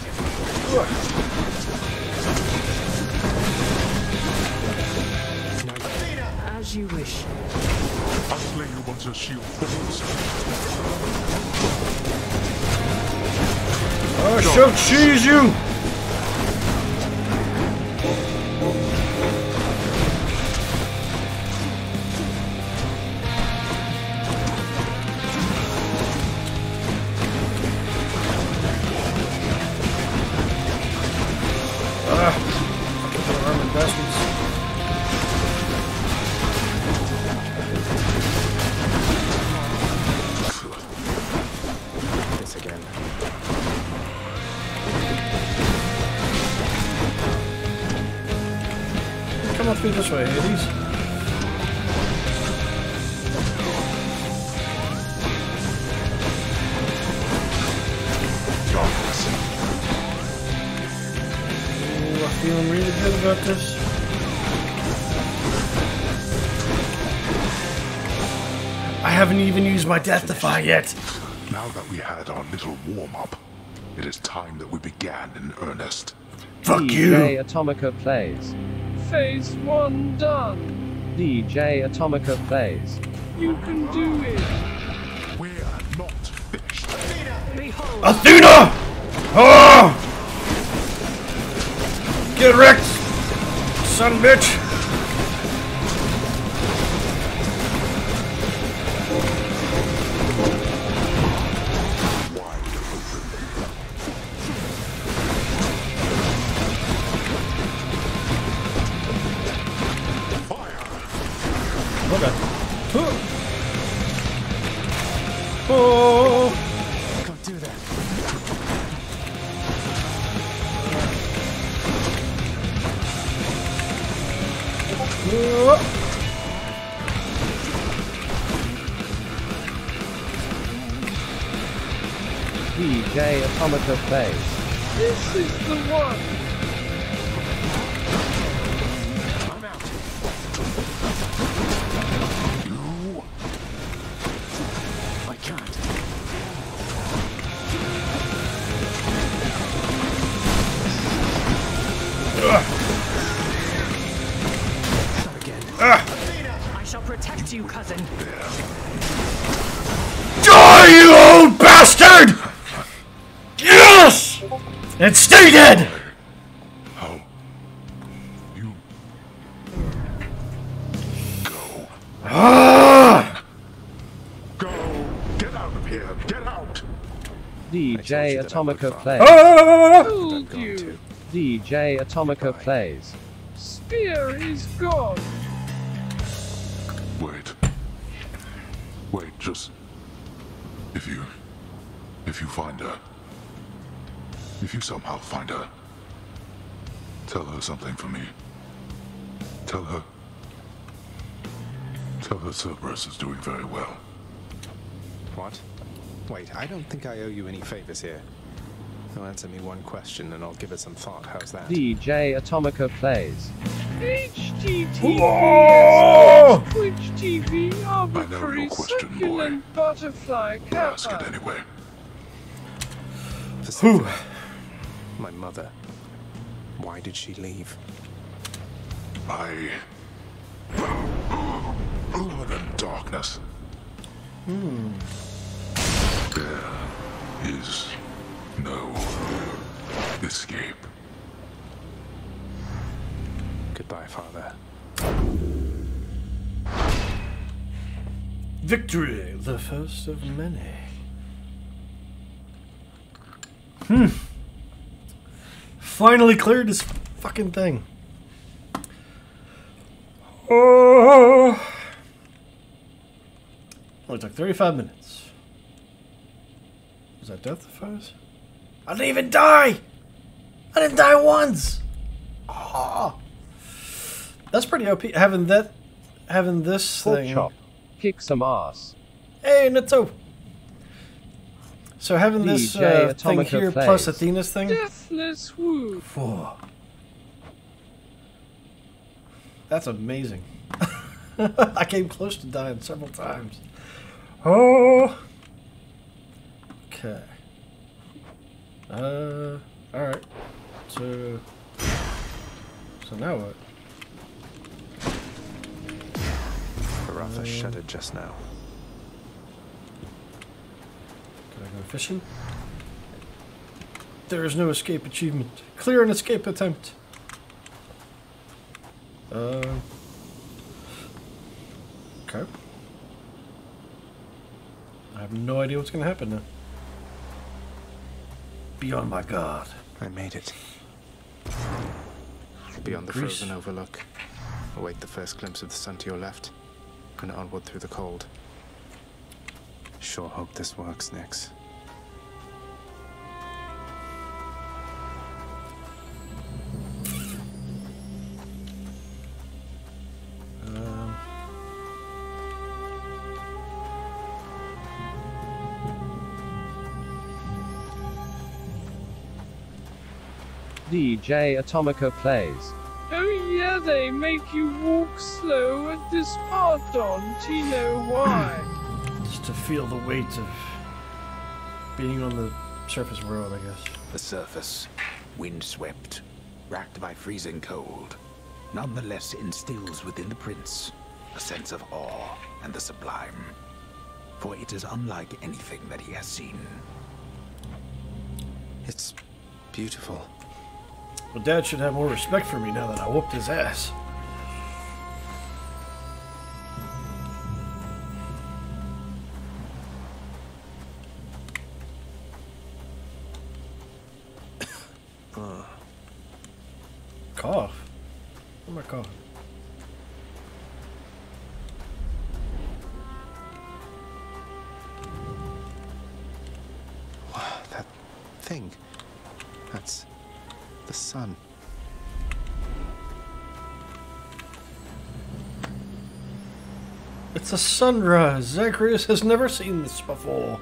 As you wish. I'll slay you once your shield falls. I shall cheese you! Fucking armored bastards. This again. Come on through this way, Hades. Ooh, I'm feeling really good about this. I haven't even used my Death-Defy yet. Now that we had our little warm-up, it is time that we began in earnest. Fuck DJ you! Atomica plays. Phase 1 done. DJ Atomica plays. You can do it. We're not finished. Behold. Athena! Oh! Get wrecked, son of a bitch! Okay. Oh! Can't do that. DJ Atomica plays. This is the one. I'm out. You... I can't. Not again. I shall protect you, cousin. Die, you old bastard! Yes! And stay dead! How? You... Go. Ah! Go! Get out of here! Get out! DJ Atomica plays. Ah! Told you. DJ Atomica plays. Spear is gone. Wait. Wait, just... If you find her... If you somehow find her... Tell her something for me. Tell her... Tell her Cerberus is doing very well. What? Wait, I don't think I owe you any favors here. Now answer me one question and I'll give it some thought. How's that? DJ Atomica plays. HTTP Twitch TV arbitrary succulent butterfly Ask it kappa. anyway. Persephone, my mother. Why did she leave? Blood and darkness. There is no escape. Goodbye, Father. Victory, the first of many. Finally cleared this fucking thing. Oh. Only took 35 minutes. Was that death of us? I didn't even die! I didn't die once! Oh. That's pretty OP. Having this Pork thing. chop. Kick some ass. Hey, Natto! So having this DJ thing Atomica here plays. plus Athena's thing. Deathless woo. Whoa. That's amazing. I came close to dying several times. Oh. Okay. Alright. So now what? Baratha shuddered just now. Can I go fishing? There is no escape achievement. Clear an escape attempt. Okay. I have no idea what's going to happen now. Beyond my god. I made it. Beyond the Greece. frozen overlook. Await the first glimpse of the sun to your left. And onward through the cold. Sure hope this works, Nyx. DJ Atomica plays. Oh yeah, they make you walk slow at this part, Don. Do you know why? Just to feel the weight of being on the surface world, I guess. The surface, windswept, racked by freezing cold, nonetheless instills within the prince a sense of awe and the sublime. For it is unlike anything that he has seen. It's beautiful. Well, Dad should have more respect for me now that I whooped his ass. Cough? Where am I coughing? That thing. That's the sun. It's a sunrise. Zagreus has never seen this before.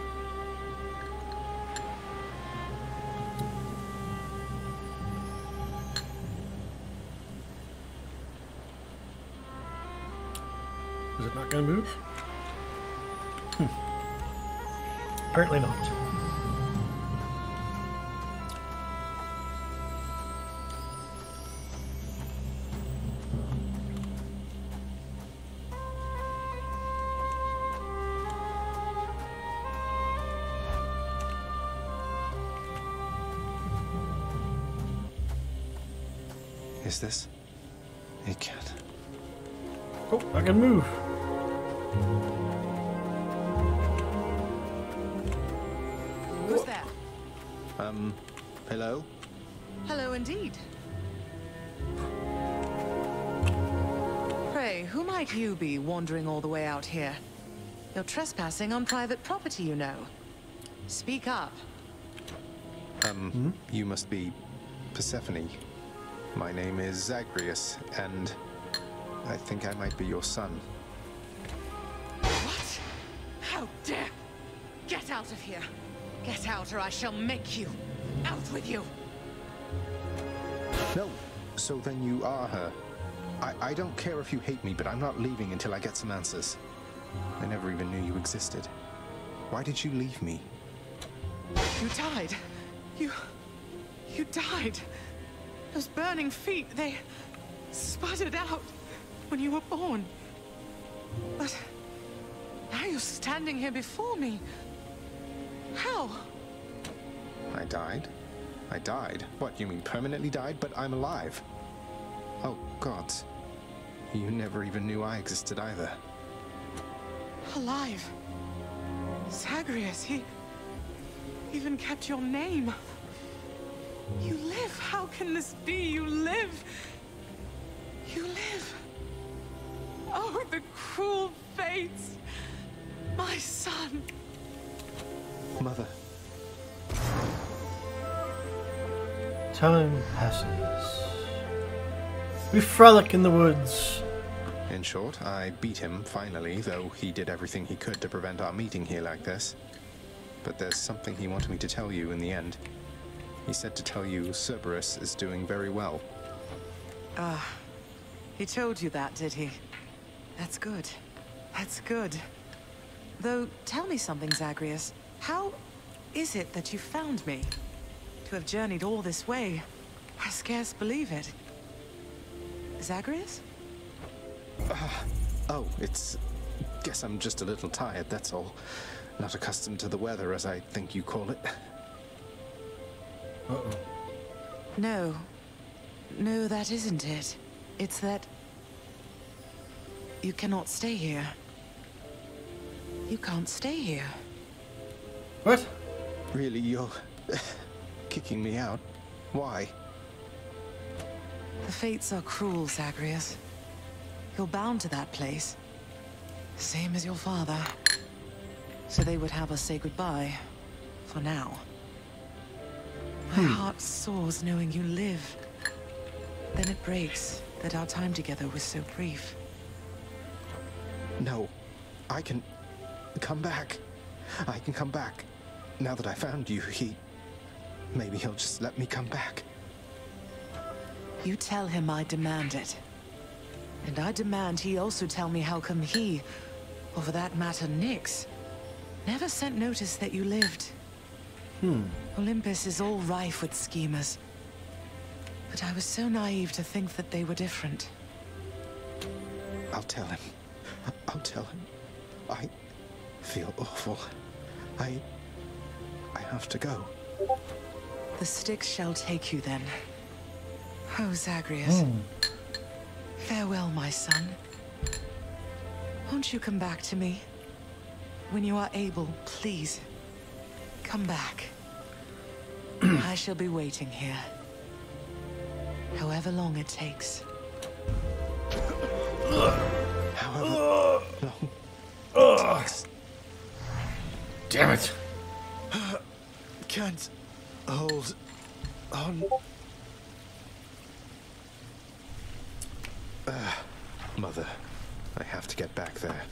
Is it not going to move? Apparently not. Is this? It can't. Oh, I can move. Who's there? Hello? Hello indeed. Pray, who might you be wandering all the way out here? You're trespassing on private property, you know. Speak up. You must be Persephone. My name is Zagreus, and I think I might be your son. What? How dare... Get out of here! Get out, or I shall make you! Out with you! No. So then you are her. I don't care if you hate me, but I'm not leaving until I get some answers. I never even knew you existed. Why did you leave me? You died. You died. Those burning feet, they sputtered out when you were born. But now you're standing here before me. How? I died? I died? What, you mean permanently died? But I'm alive. Oh, God. You never even knew I existed either. Alive. Zagreus, he even kept your name. You live. How can this be? You live. You live. Oh, the cruel fates. My son. Mother. Time passes. We frolic in the woods. In short, I beat him, finally, though he did everything he could to prevent our meeting here like this. But there's something he wanted me to tell you in the end. He said to tell you Cerberus is doing very well. Ah, he told you that, did he? That's good. That's good. Though, tell me something, Zagreus. How is it that you found me? To have journeyed all this way, I scarce believe it. Zagreus? Oh, it's... Guess I'm just a little tired, that's all. Not accustomed to the weather, as I think you call it. Uh-oh. No. No, that isn't it. It's that... you cannot stay here. You can't stay here. What? Really, you're... kicking me out? Why? The fates are cruel, Zagreus. You're bound to that place. Same as your father. So they would have us say goodbye. For now. My heart soars knowing you live. Then it breaks that our time together was so brief. No. I can... come back. I can come back. Now that I found you, maybe he'll just let me come back. You tell him I demand it. And I demand he also tell me how come he, or for that matter Nyx, never sent notice that you lived. Olympus is all rife with schemers. But I was so naive to think that they were different. I'll tell him. I'll tell him. I feel awful. I have to go. The Styx shall take you then. Oh, Zagreus. Farewell, my son. Won't you come back to me? When you are able, please. Come back. I shall be waiting here. However long it takes. However long it takes. Damn it. Can't hold on. Mother, I have to get back there.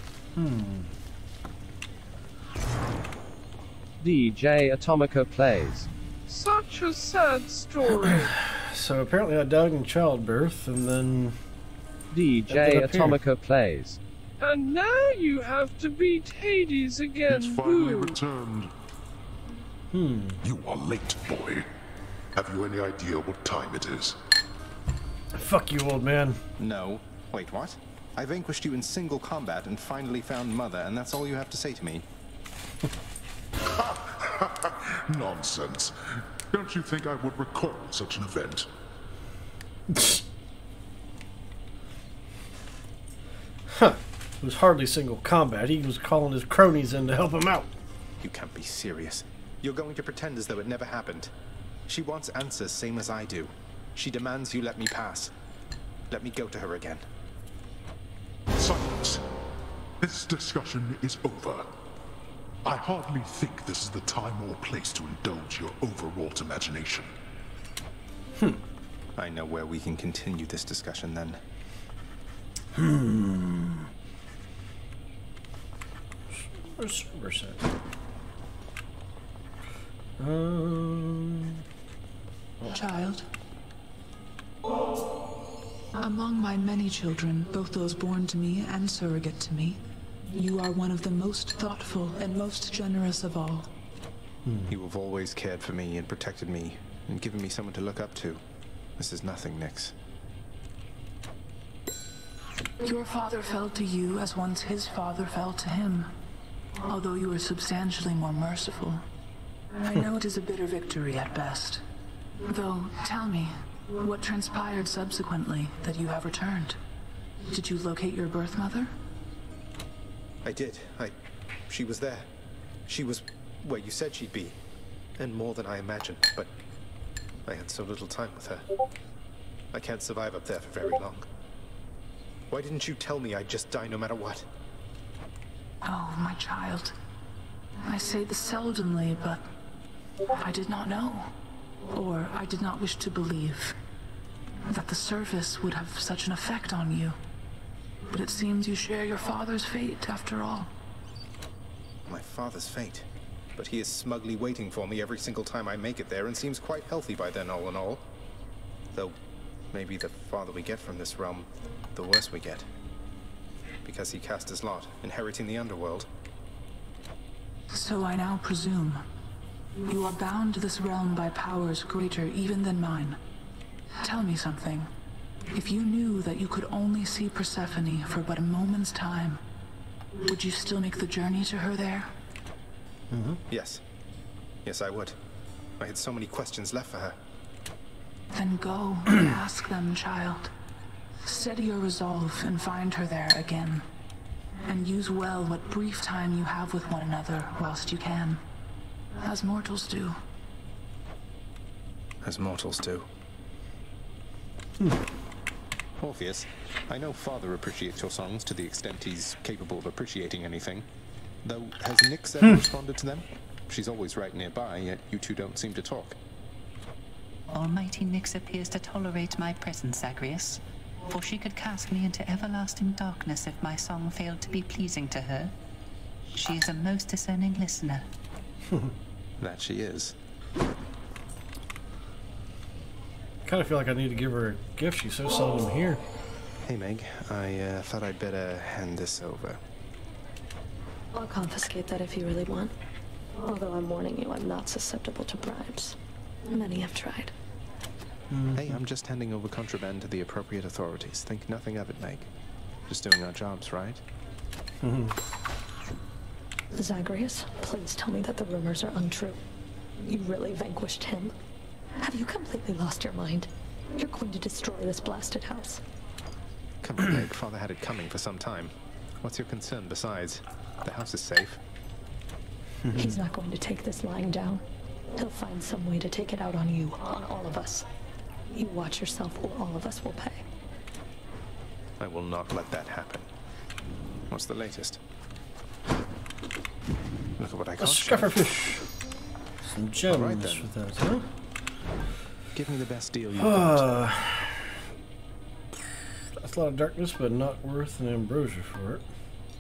DJ Atomica plays. Such a sad story. So apparently I died in childbirth, and then... DJ Atomica plays. And now you have to beat Hades again. He's finally Boo. returned. You are late, boy. Have you any idea what time it is? Fuck you, old man. No. Wait, what? I vanquished you in single combat and finally found Mother, and that's all you have to say to me? Nonsense. Don't you think I would recall such an event? Huh. It was hardly single combat. He was calling his cronies in to help him out. You can't be serious. You're going to pretend as though it never happened. She wants answers same as I do. She demands you let me pass. Let me go to her again. Silence. This discussion is over. I hardly think this is the time or place to indulge your overwrought imagination. I know where we can continue this discussion then. Where's Somerset? Child. Among my many children, both those born to me and surrogate to me, you are one of the most thoughtful and most generous of all. You have always cared for me and protected me and given me someone to look up to. This is nothing, Nyx. Your father fell to you as once his father fell to him, although you are substantially more merciful. I know it is a bitter victory at best. Though, tell me, what transpired subsequently that you have returned? Did you locate your birth mother? I did. She was there. She was where you said she'd be. And more than I imagined, but I had so little time with her. I can't survive up there for very long. Why didn't you tell me I'd just die no matter what? Oh, my child. I say this seldomly, but I did not know. Or I did not wish to believe that the surface would have such an effect on you. But it seems you share your father's fate, after all. My father's fate? But he is smugly waiting for me every single time I make it there and seems quite healthy by then, all in all. Though, maybe the farther we get from this realm, the worse we get. Because he cast his lot, inheriting the underworld. So I now presume you are bound to this realm by powers greater even than mine. Tell me something. If you knew that you could only see Persephone for but a moment's time, would you still make the journey to her there? Yes. Yes, I would. I had so many questions left for her. Then go and ask them, child. Steady your resolve and find her there again. And use well what brief time you have with one another whilst you can. As mortals do. As mortals do. Orpheus, I know Father appreciates your songs to the extent he's capable of appreciating anything. Though, has Nyx ever responded to them? She's always right nearby, yet you two don't seem to talk. Almighty Nyx appears to tolerate my presence, Zagreus. For she could cast me into everlasting darkness if my song failed to be pleasing to her. She is a most discerning listener. That she is. Kind of feel like I need to give her a gift. She's so seldom here. Hey, Meg. I thought I'd better hand this over. I'll confiscate that if you really want. Although I'm warning you, I'm not susceptible to bribes. Many have tried. Hey, I'm just handing over contraband to the appropriate authorities. Think nothing of it, Meg. Just doing our jobs, right? Zagreus, please tell me that the rumors are untrue. You really vanquished him? Have you completely lost your mind? You're going to destroy this blasted house. Come on, Meg. Father had it coming for some time. What's your concern besides? The house is safe. He's not going to take this lying down. He'll find some way to take it out on you, on all of us. You watch yourself or all of us will pay. I will not let that happen. What's the latest? Look at what I got. A scufferfish. Some gems right, with that, huh? Give me the best deal you've got. That's a lot of darkness, but not worth an ambrosia for it.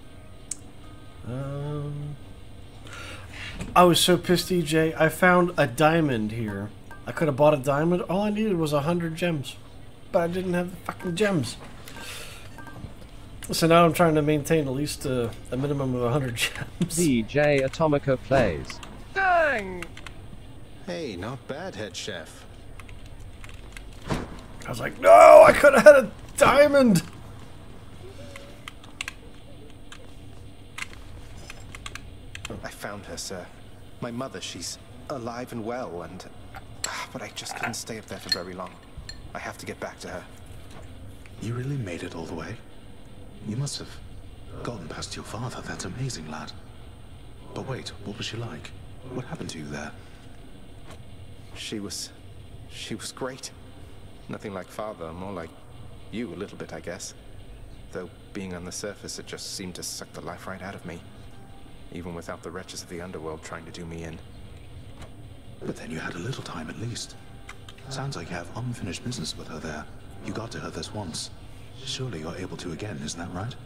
I was so pissed, EJ. I found a diamond here. I could have bought a diamond. All I needed was 100 gems. But I didn't have the fucking gems. So now I'm trying to maintain at least a minimum of 100 gems. DJ Atomica plays. Dang! Hey, not bad, head chef. I was like, no! I could have had a diamond! I found her, sir. My mother, she's alive and well, and... But I just couldn't stay up there for very long. I have to get back to her. You really made it all the way? You must have gotten past your father. That's amazing, lad. But wait, what was she like? What happened to you there? She was great. Nothing like Father, more like you a little bit, I guess. Though, being on the surface, it just seemed to suck the life right out of me. Even without the wretches of the underworld trying to do me in. But then you had a little time at least. Sounds like you have unfinished business with her there. You got to her this once. Surely you're able to again, isn't that right?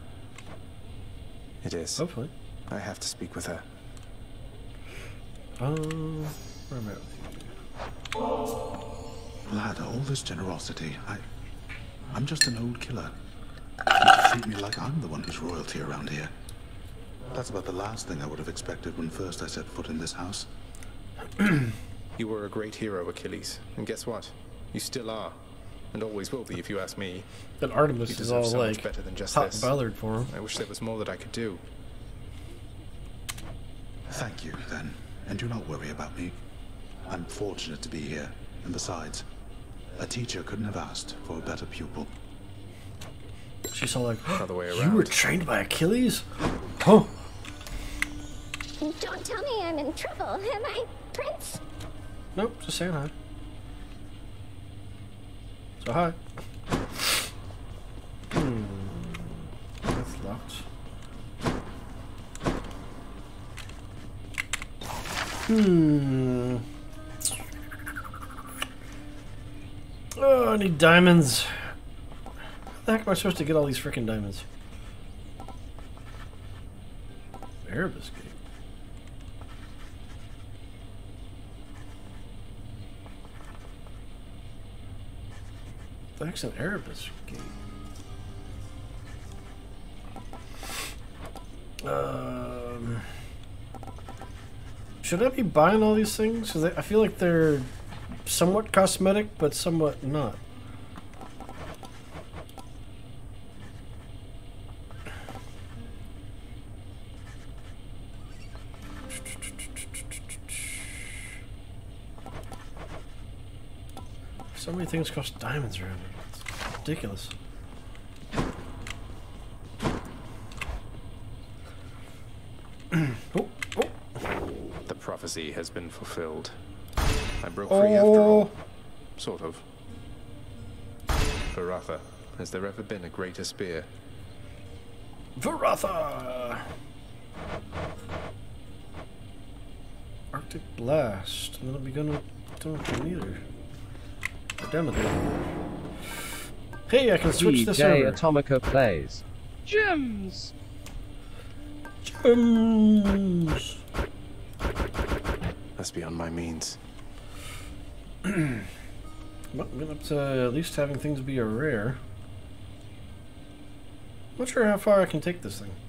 It is. Hopefully. I have to speak with her. Where am I with you? Lad, all this generosity, I'm just an old killer. You treat me like I'm the one who's royalty around here. That's about the last thing I would have expected when first I set foot in this house. You were a great hero, Achilles. And guess what? You still are. And always will be, if you ask me. That Artemis You is deserve all so much like better than just hot this. bothered for him. I wish there was more that I could do. Thank you, then. And do not worry about me. I'm fortunate to be here. And besides, a teacher couldn't have asked for a better pupil. She's all like, Other way you around. were trained by Achilles? Oh. Don't tell me I'm in trouble, am I, Prince? Nope, just saying hi. So hi. That's locked. Oh, I need diamonds. How the heck am I supposed to get all these freaking diamonds? Erebus Gate. What the heck's an Erebus Gate? Should I be buying all these things? Because I feel like they're somewhat cosmetic, but somewhat not. So many things cost diamonds around here. It's ridiculous. The prophecy has been fulfilled. I broke free after all. Sort of. Varatha, has there ever been a greater spear? Varatha! Arctic Blast. And then I'll be gonna do neither. Damn it. Hey, I can switch this over. Atomica plays. Gems! Gems! That's beyond my means. Well, I'm getting up to at least having things be a rare. Not sure how far I can take this thing.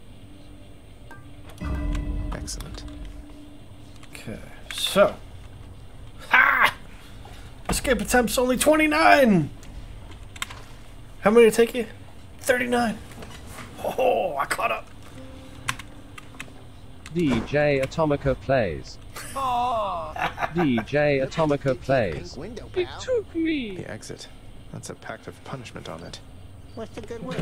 Excellent. Okay, so. Ha! Escape attempts only 29! How many did it take you? 39. Oh, I caught up. DJ Atomica plays. DJ Atomica plays. It took me. The exit. That's a pact of punishment on it. What's the good word?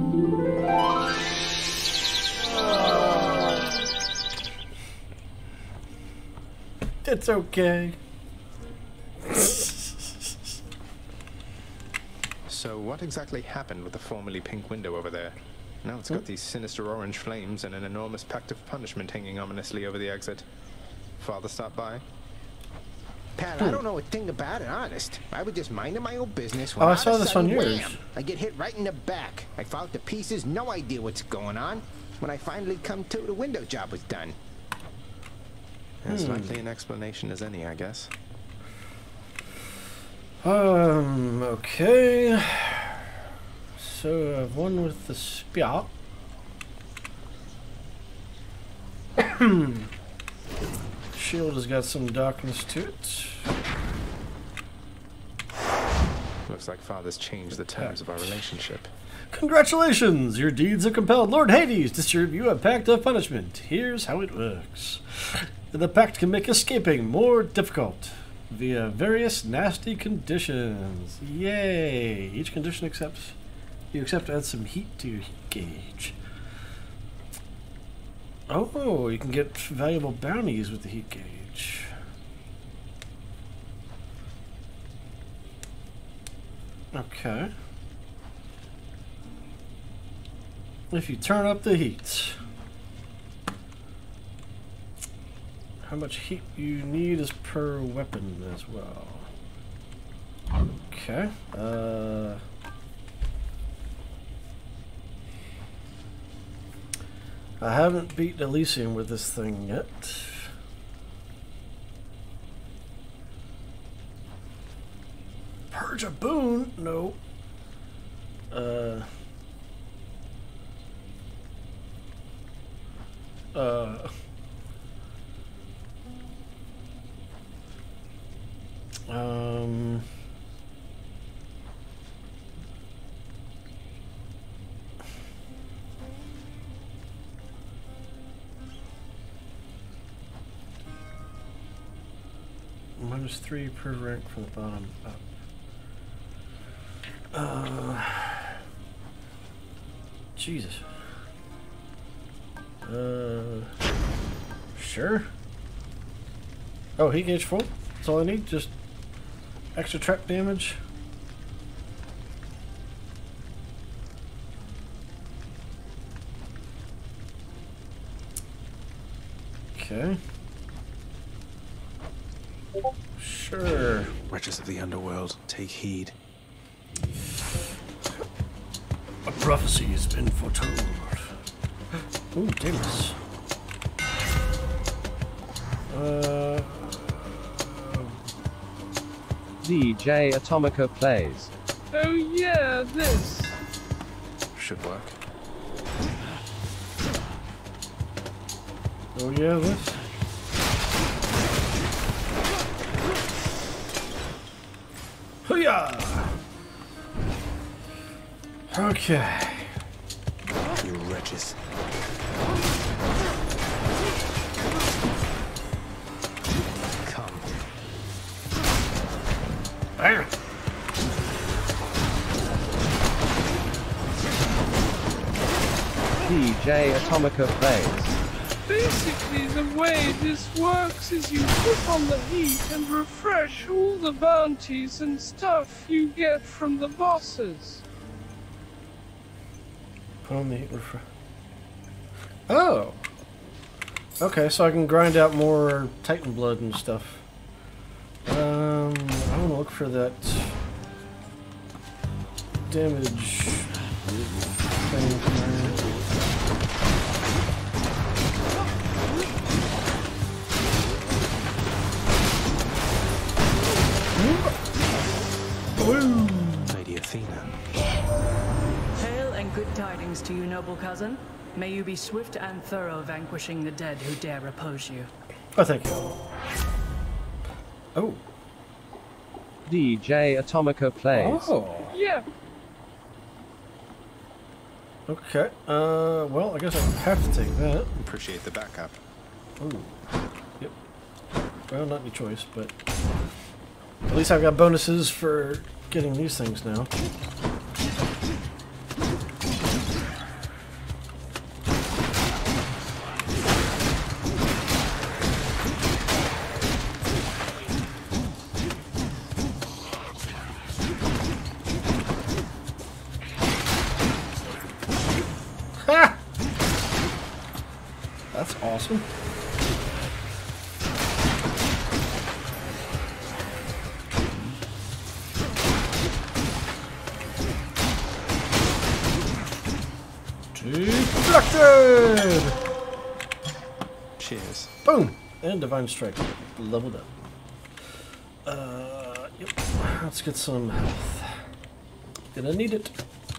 It's okay. So what exactly happened with the formerly pink window over there? Now it's got these sinister orange flames and an enormous pact of punishment hanging ominously over the exit. Father stopped by? Pat, I don't know a thing about it, honest. I was just minding my own business when Oh, I all saw of a this on sudden, yours. wham, I get hit right in the back. I fall to pieces, no idea what's going on. When I finally come to, the window job was done. As likely an explanation as any, I guess. Okay. So I have one with the spear. Shield has got some darkness to it. Looks like Father's changed the terms of our relationship. Congratulations! Your deeds have compelled Lord Hades to serve you a pact of punishment. Here's how it works. The pact can make escaping more difficult via various nasty conditions. Yay! Each condition you accept adds some heat to your heat gauge. Oh, you can get valuable bounties with the heat gauge. Okay. If you turn up the heat. How much heat you need is per weapon as well. Okay. I haven't beat Elysium with this thing yet. Forge a boon? No. -3 per rank from the bottom up. Jesus. Sure. Oh, heat gauge full? That's all I need? Just extra trap damage? Okay. Sure. Wretches of the underworld, take heed. A prophecy has been foretold. Ooh, Davis. DJ Atomica plays. Oh yeah, this. Should work. Oh yeah, this. Hoo-yah! Okay. You wretches. Come. There. DJ Atomica plays. Basically, the way this works is you put on the heat and refresh all the bounties and stuff you get from the bosses. Put on the heat refresh. Oh! Okay, so I can grind out more Titan blood and stuff. I want to look for that damage thing from there. Lady Athena. Hail and good tidings to you, noble cousin. May you be swift and thorough vanquishing the dead who dare oppose you. Oh, thank you. Oh. DJ Atomica plays. Oh. Yeah. Okay. Well, I guess I have to take that. Appreciate the backup. Oh. Yep. Well, not any choice, but at least I've got bonuses for getting these things now. Ha! That's awesome. Deflected! Cheers. Boom! And Divine Strike. Leveled up. Yep. Let's get some health. Gonna need it.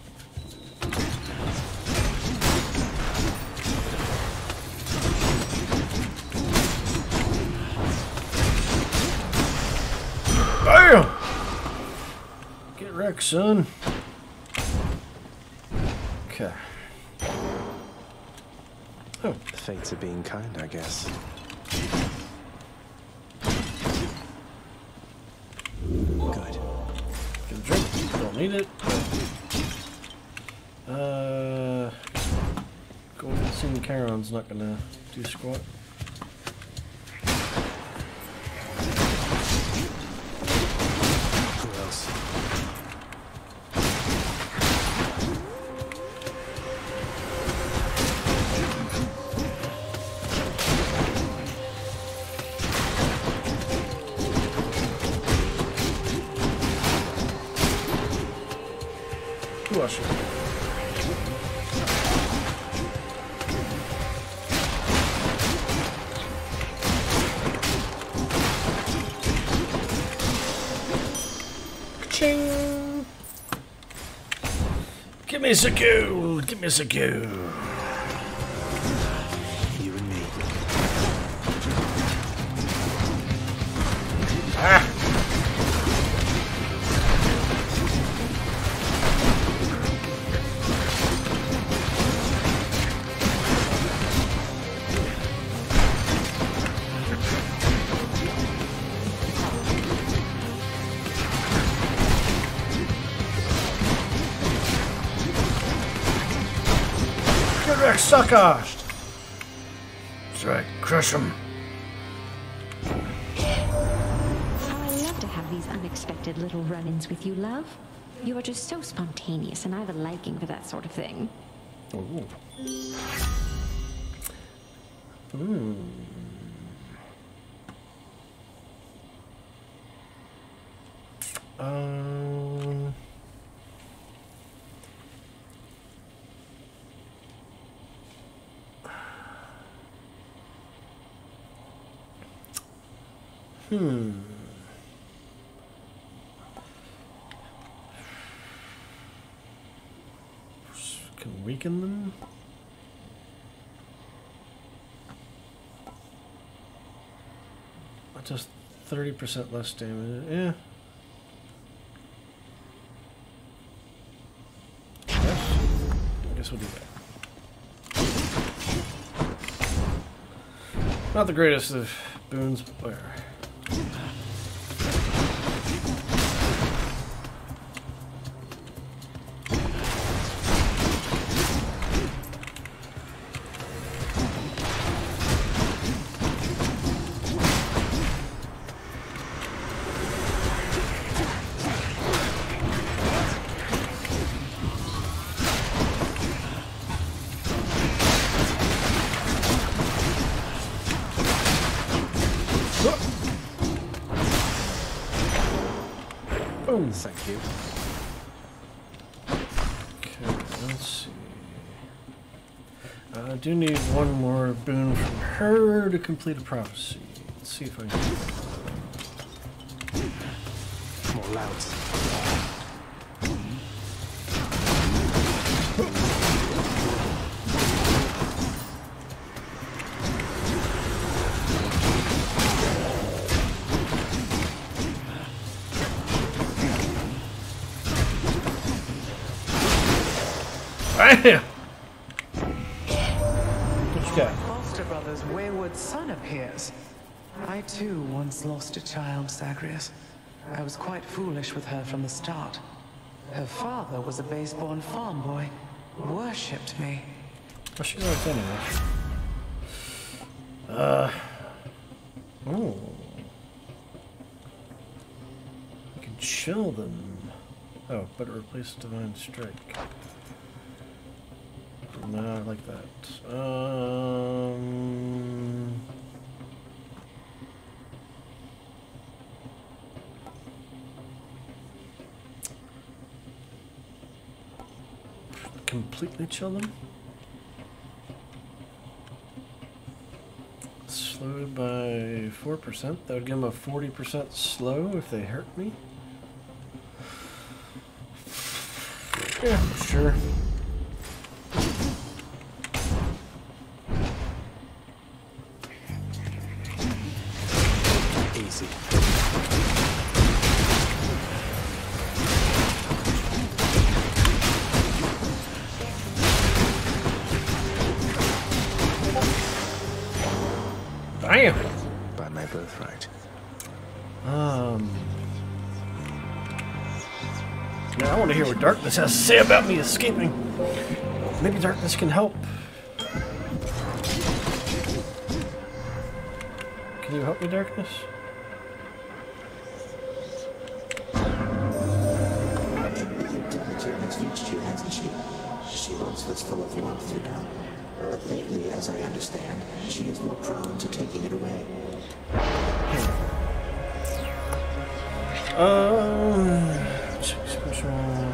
Bam! Get wrecked, son. Okay. Oh. The fates are being kind, I guess. Good. Get a drink. Don't need it. Going to see Charon's not gonna do squat. Who else? Who else? Ching! Give me some gold! Give me some gold! You and me. Ah! Get wrecked, sucker! That's right, crush him. I love to have these unexpected little run-ins with you, love. You are just so spontaneous, and I have a liking for that sort of thing. Ooh. Can weaken them. Just 30% less damage. Yeah. Yes. I guess we'll do that. Not the greatest of boons, but whatever. Boom. Thank you. Okay, let's see. I do need one more boon from her to complete a prophecy. Let's see if I can. More louds. Bam! Foster brother's wayward son appears. I too once lost a child, Zagreus. I was quite foolish with her from the start. Her father was a base-born farm boy. Worshipped me. Well, she's alright anyway. Oh. You can chill them. Oh, but replace Divine Strike. No, I like that. Completely chill them. Slowed by 4%. That would give them a 40% slow if they hurt me. Yeah, sure. Easy. Bam! By my birthright. Now I want to hear what Darkness has to say about me escaping. Maybe Darkness can help. Can you help me, Darkness? Has reached you, hasn't she? She once was full of warmth, you know. But lately, as I understand, she is more prone to taking it away. Special.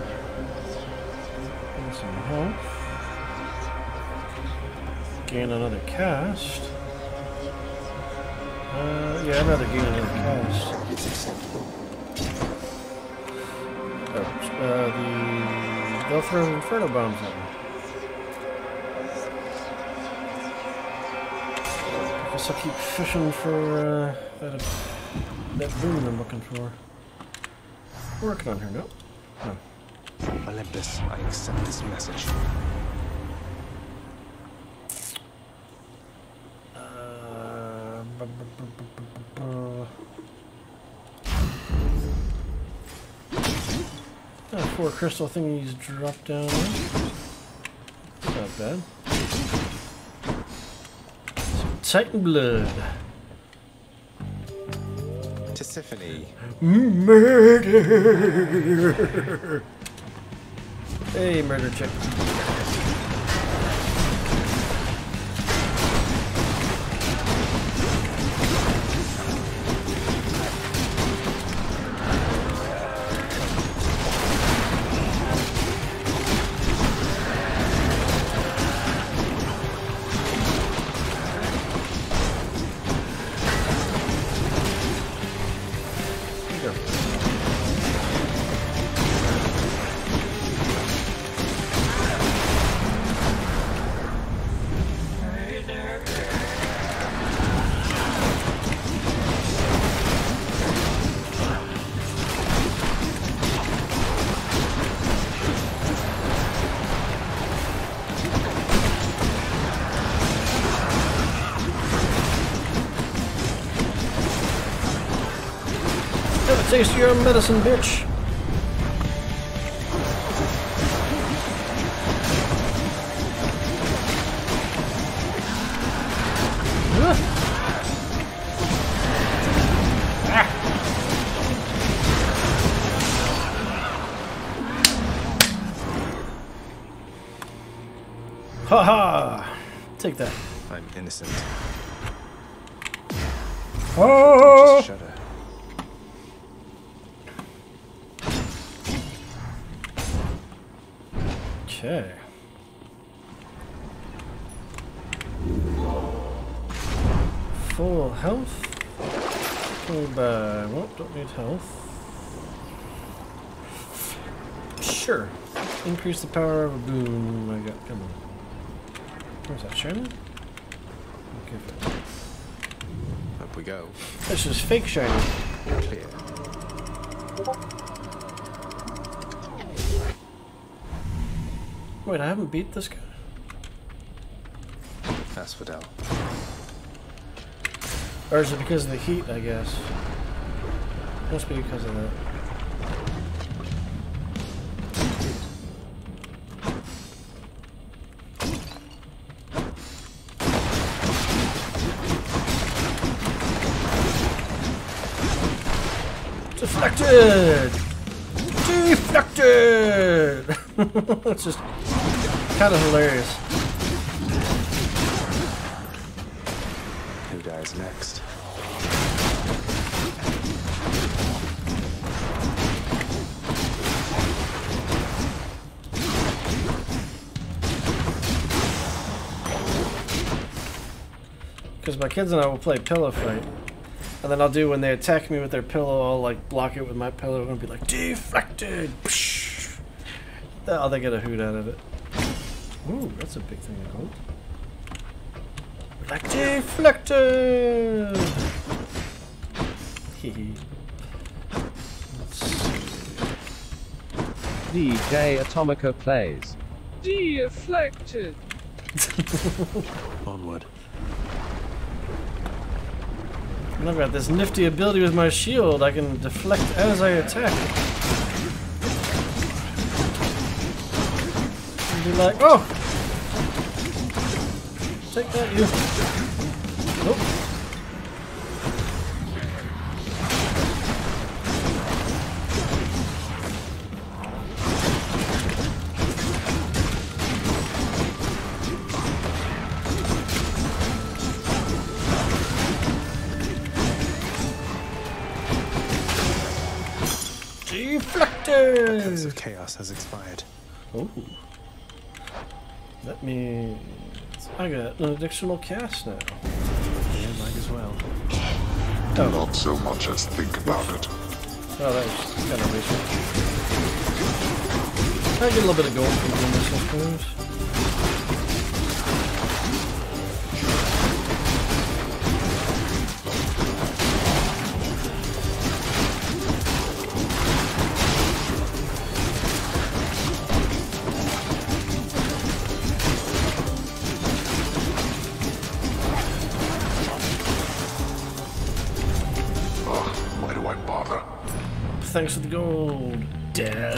Some health. Gain another cast. Yeah, I'd rather gain another cast. It's acceptable. Oh, they'll throw inferno bombs at me. I guess I'll keep fishing for that boon I'm looking for. Working on her, no? No. Olympus, I accept this message. Four crystal thingies drop down. Not bad. Titan blood. Tisiphone. Murder. Hey, murder chick. Taste your medicine, bitch. Ha ha! Take that. I'm innocent. Oh! Just shudder. Okay. Full health. Full by well, don't need health. Sure. Increase the power of a boon. I got. Come on. Where's that shiny? Okay. Up we go. This is fake shiny. Clear. Wait, I haven't beat this guy? Asphodel. Or is it because of the heat, I guess? Must be because of that. Deflected! Deflected! That's just kind of hilarious. Who dies next? Because my kids and I will play pillow fight. And then I'll do when they attack me with their pillow, I'll like block it with my pillow and be like, deflected! Psh! Oh, they get a hoot out of it. Ooh, that's a big thing of gold. Like, deflected! Hehe. DJ Atomica plays. Deflected. Onward. And I've got this nifty ability with my shield. I can deflect as I attack. And be like, oh! Take that, you. Nope. Deflected! The Curse of Chaos has expired. Oh. Let me... I got an additional cast now. Yeah, might as well. Oh. Not so much as think about it. Oh, that was kind of recent. I get a little bit of gold from doing this, I suppose. Why do I bother? Thanks for the gold, Dad.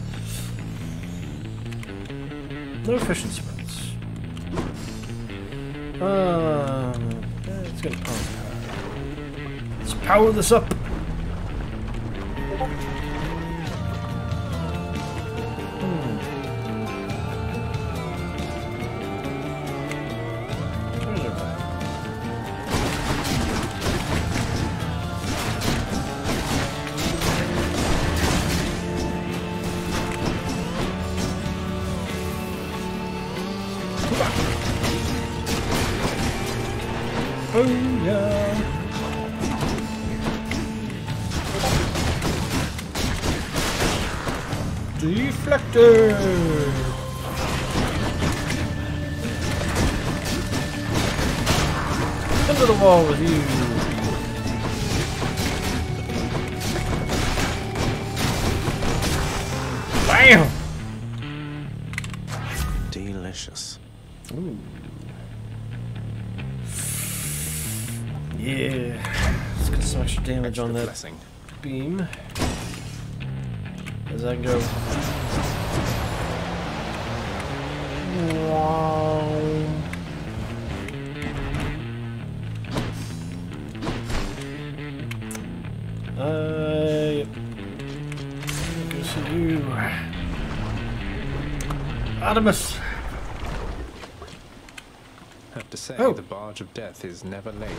No efficiency points. Let's get a power. Let's power this up. Where's everybody? Oh yeah. Deflector. Into the wall with you. Bam. Delicious. Ooh. Yeah, let's get some extra damage on that blessing. Beam. As I go. Wow. Yep. Go see you. Artemis. Have to say, Oh. the barge of death is never late.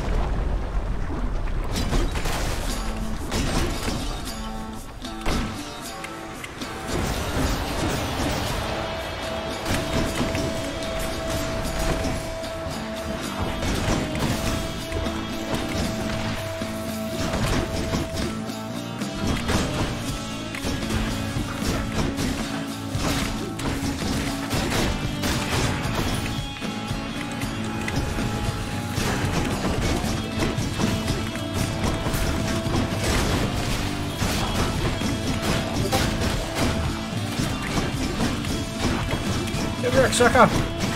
Get wrecked, sucker!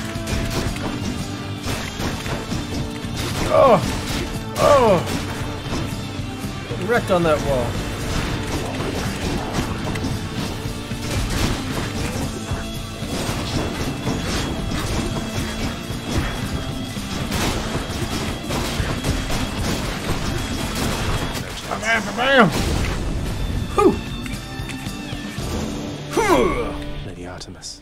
Oh! Oh! Get wrecked on that wall. Bam, bam, bam! Whew! Whew! Lady Artemis.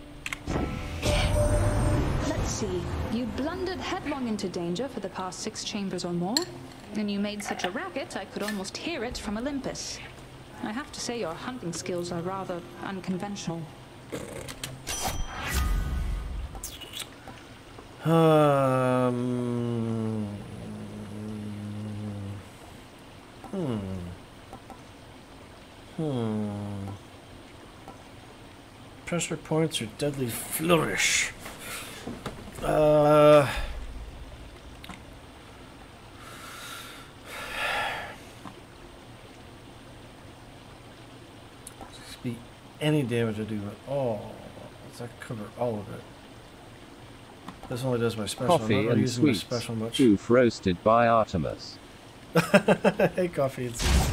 Let's see. You blundered headlong into danger for the past 6 chambers or more, and you made such a racket I could almost hear it from Olympus. I have to say your hunting skills are rather unconventional. Pressure points or deadly flourish. Be any damage I do at all. Does that cover all of it? This only does my special. Coffee I'm not and using my sweets. special much. Proof roasted by Artemis. Hey, coffee and sweets.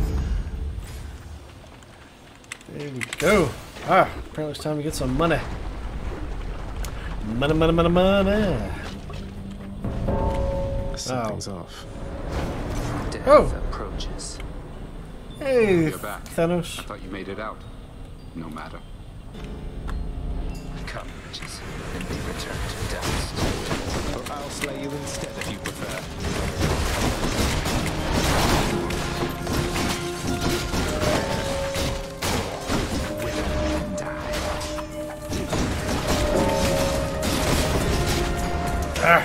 There we go. Ah, apparently it's time to get some money. Money, money, money, money. Something's off. Death approaches. Hey, You're back. Thanos. I thought you made it out. No matter. Come, witches, and be returned to dust. Or I'll slay you instead if you prefer. Ah.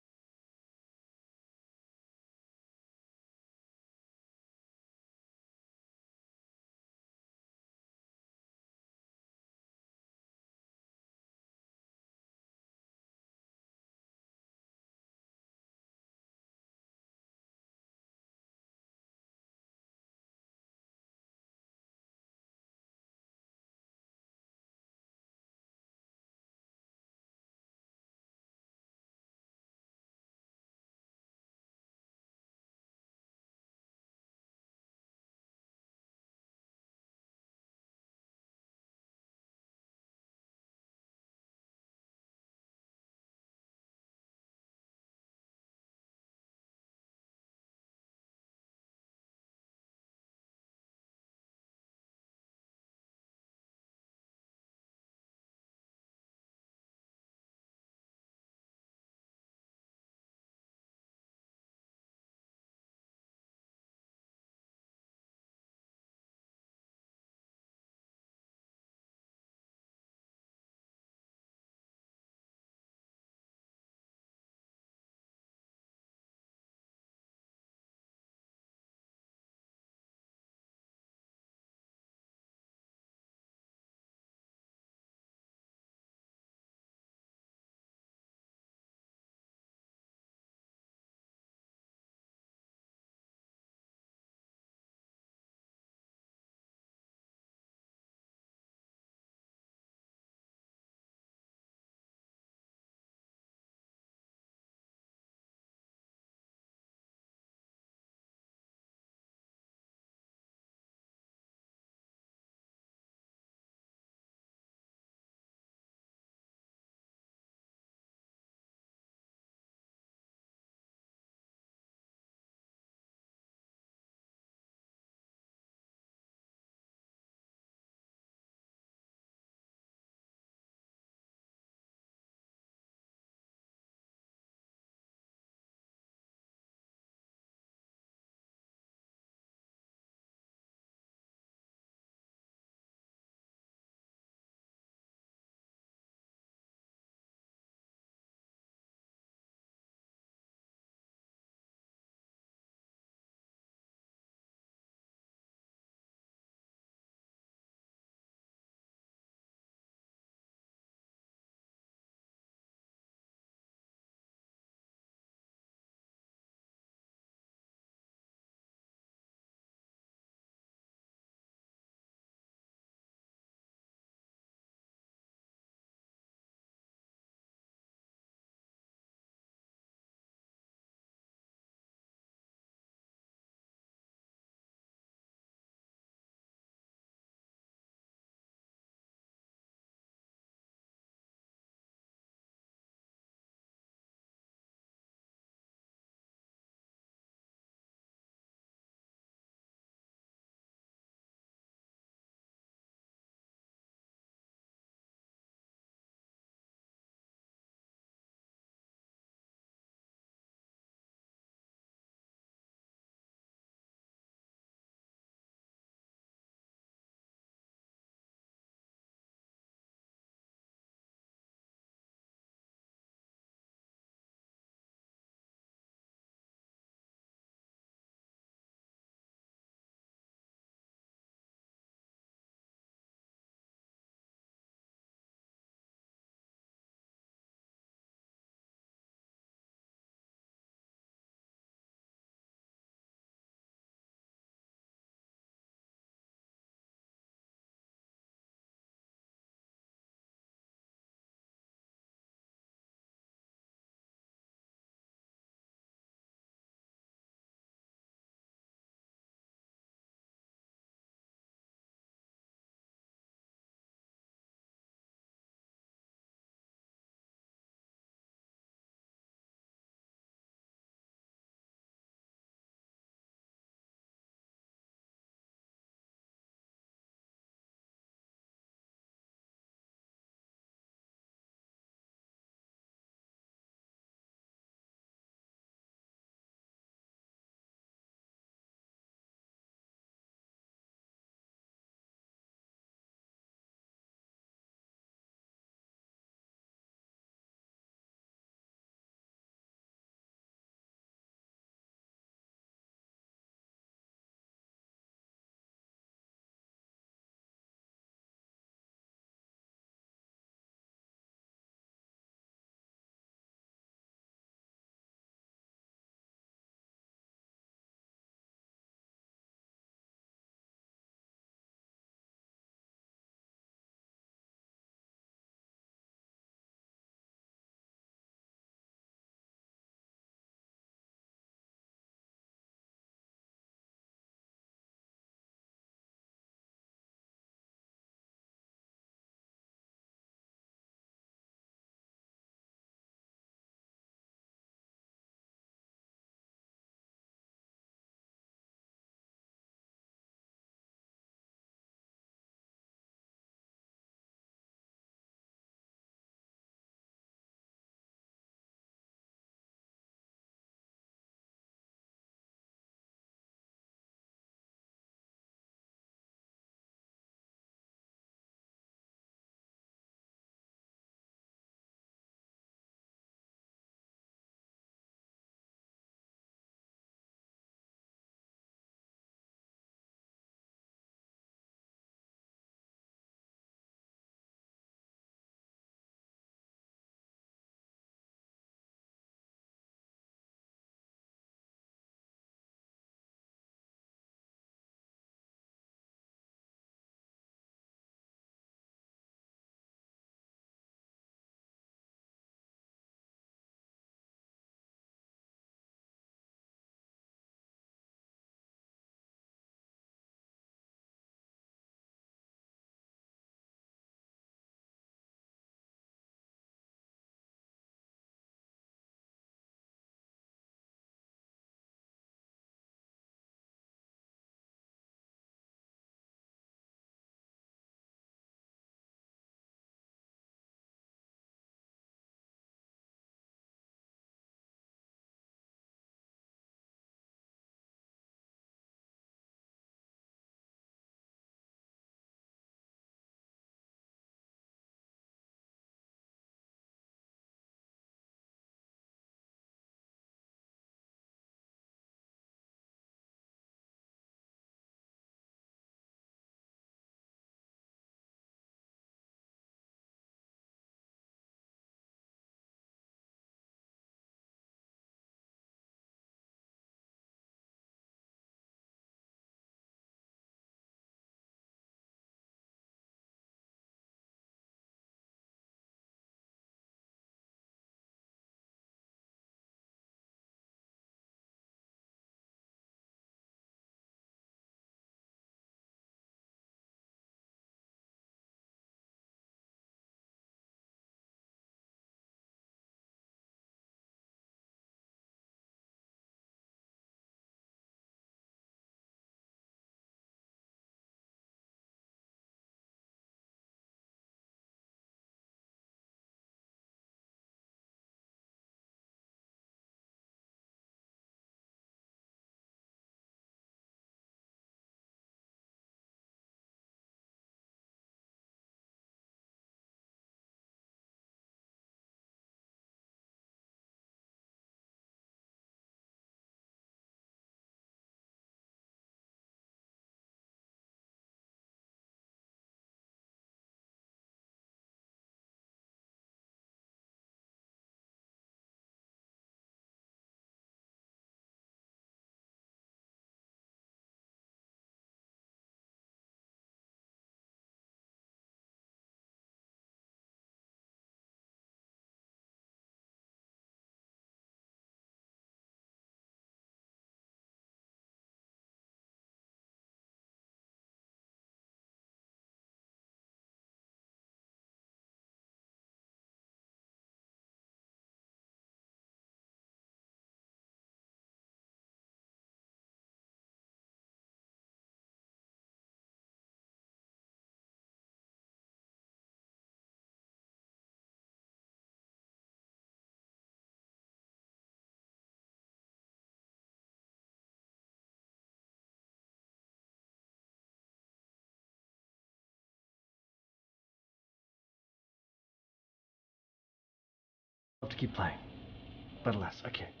to keep playing. But alas, I can't.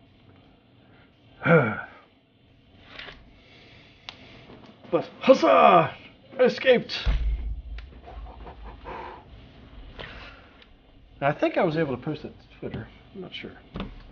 But huzzah! I escaped! I think I was able to post it to Twitter. I'm not sure.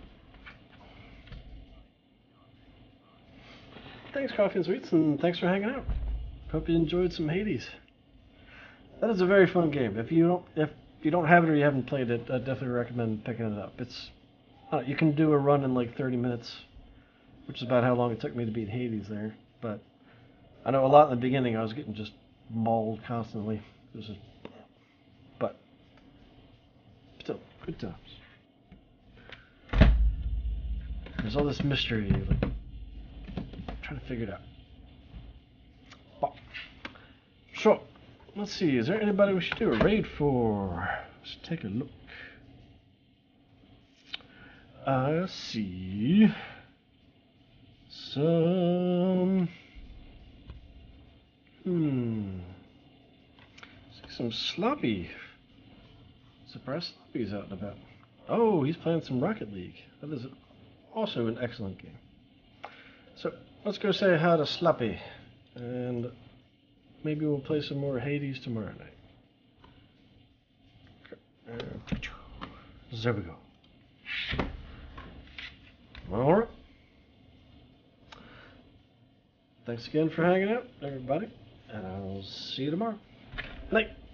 Thanks, Coffee and Sweets, and thanks for hanging out. Hope you enjoyed some Hades. That is a very fun game. If you don't have it or you haven't played it, I definitely recommend picking it up. It's you can do a run in like 30 minutes, which is about how long it took me to beat Hades there. But I know a lot in the beginning I was getting just mauled constantly. It was just, but still, good times. There's all this mystery, like, trying to figure it out. But, so, let's see, is there anybody we should do a raid for? Let's take a look. I see some... See some Sloppy. Surprise Sloppy's out and about. Oh, he's playing some Rocket League. That is also an excellent game. So, let's go say hi to Sloppy. And maybe we'll play some more Hades tomorrow night. There we go. Alright. Thanks again for hanging out, everybody. And I'll see you tomorrow. Night.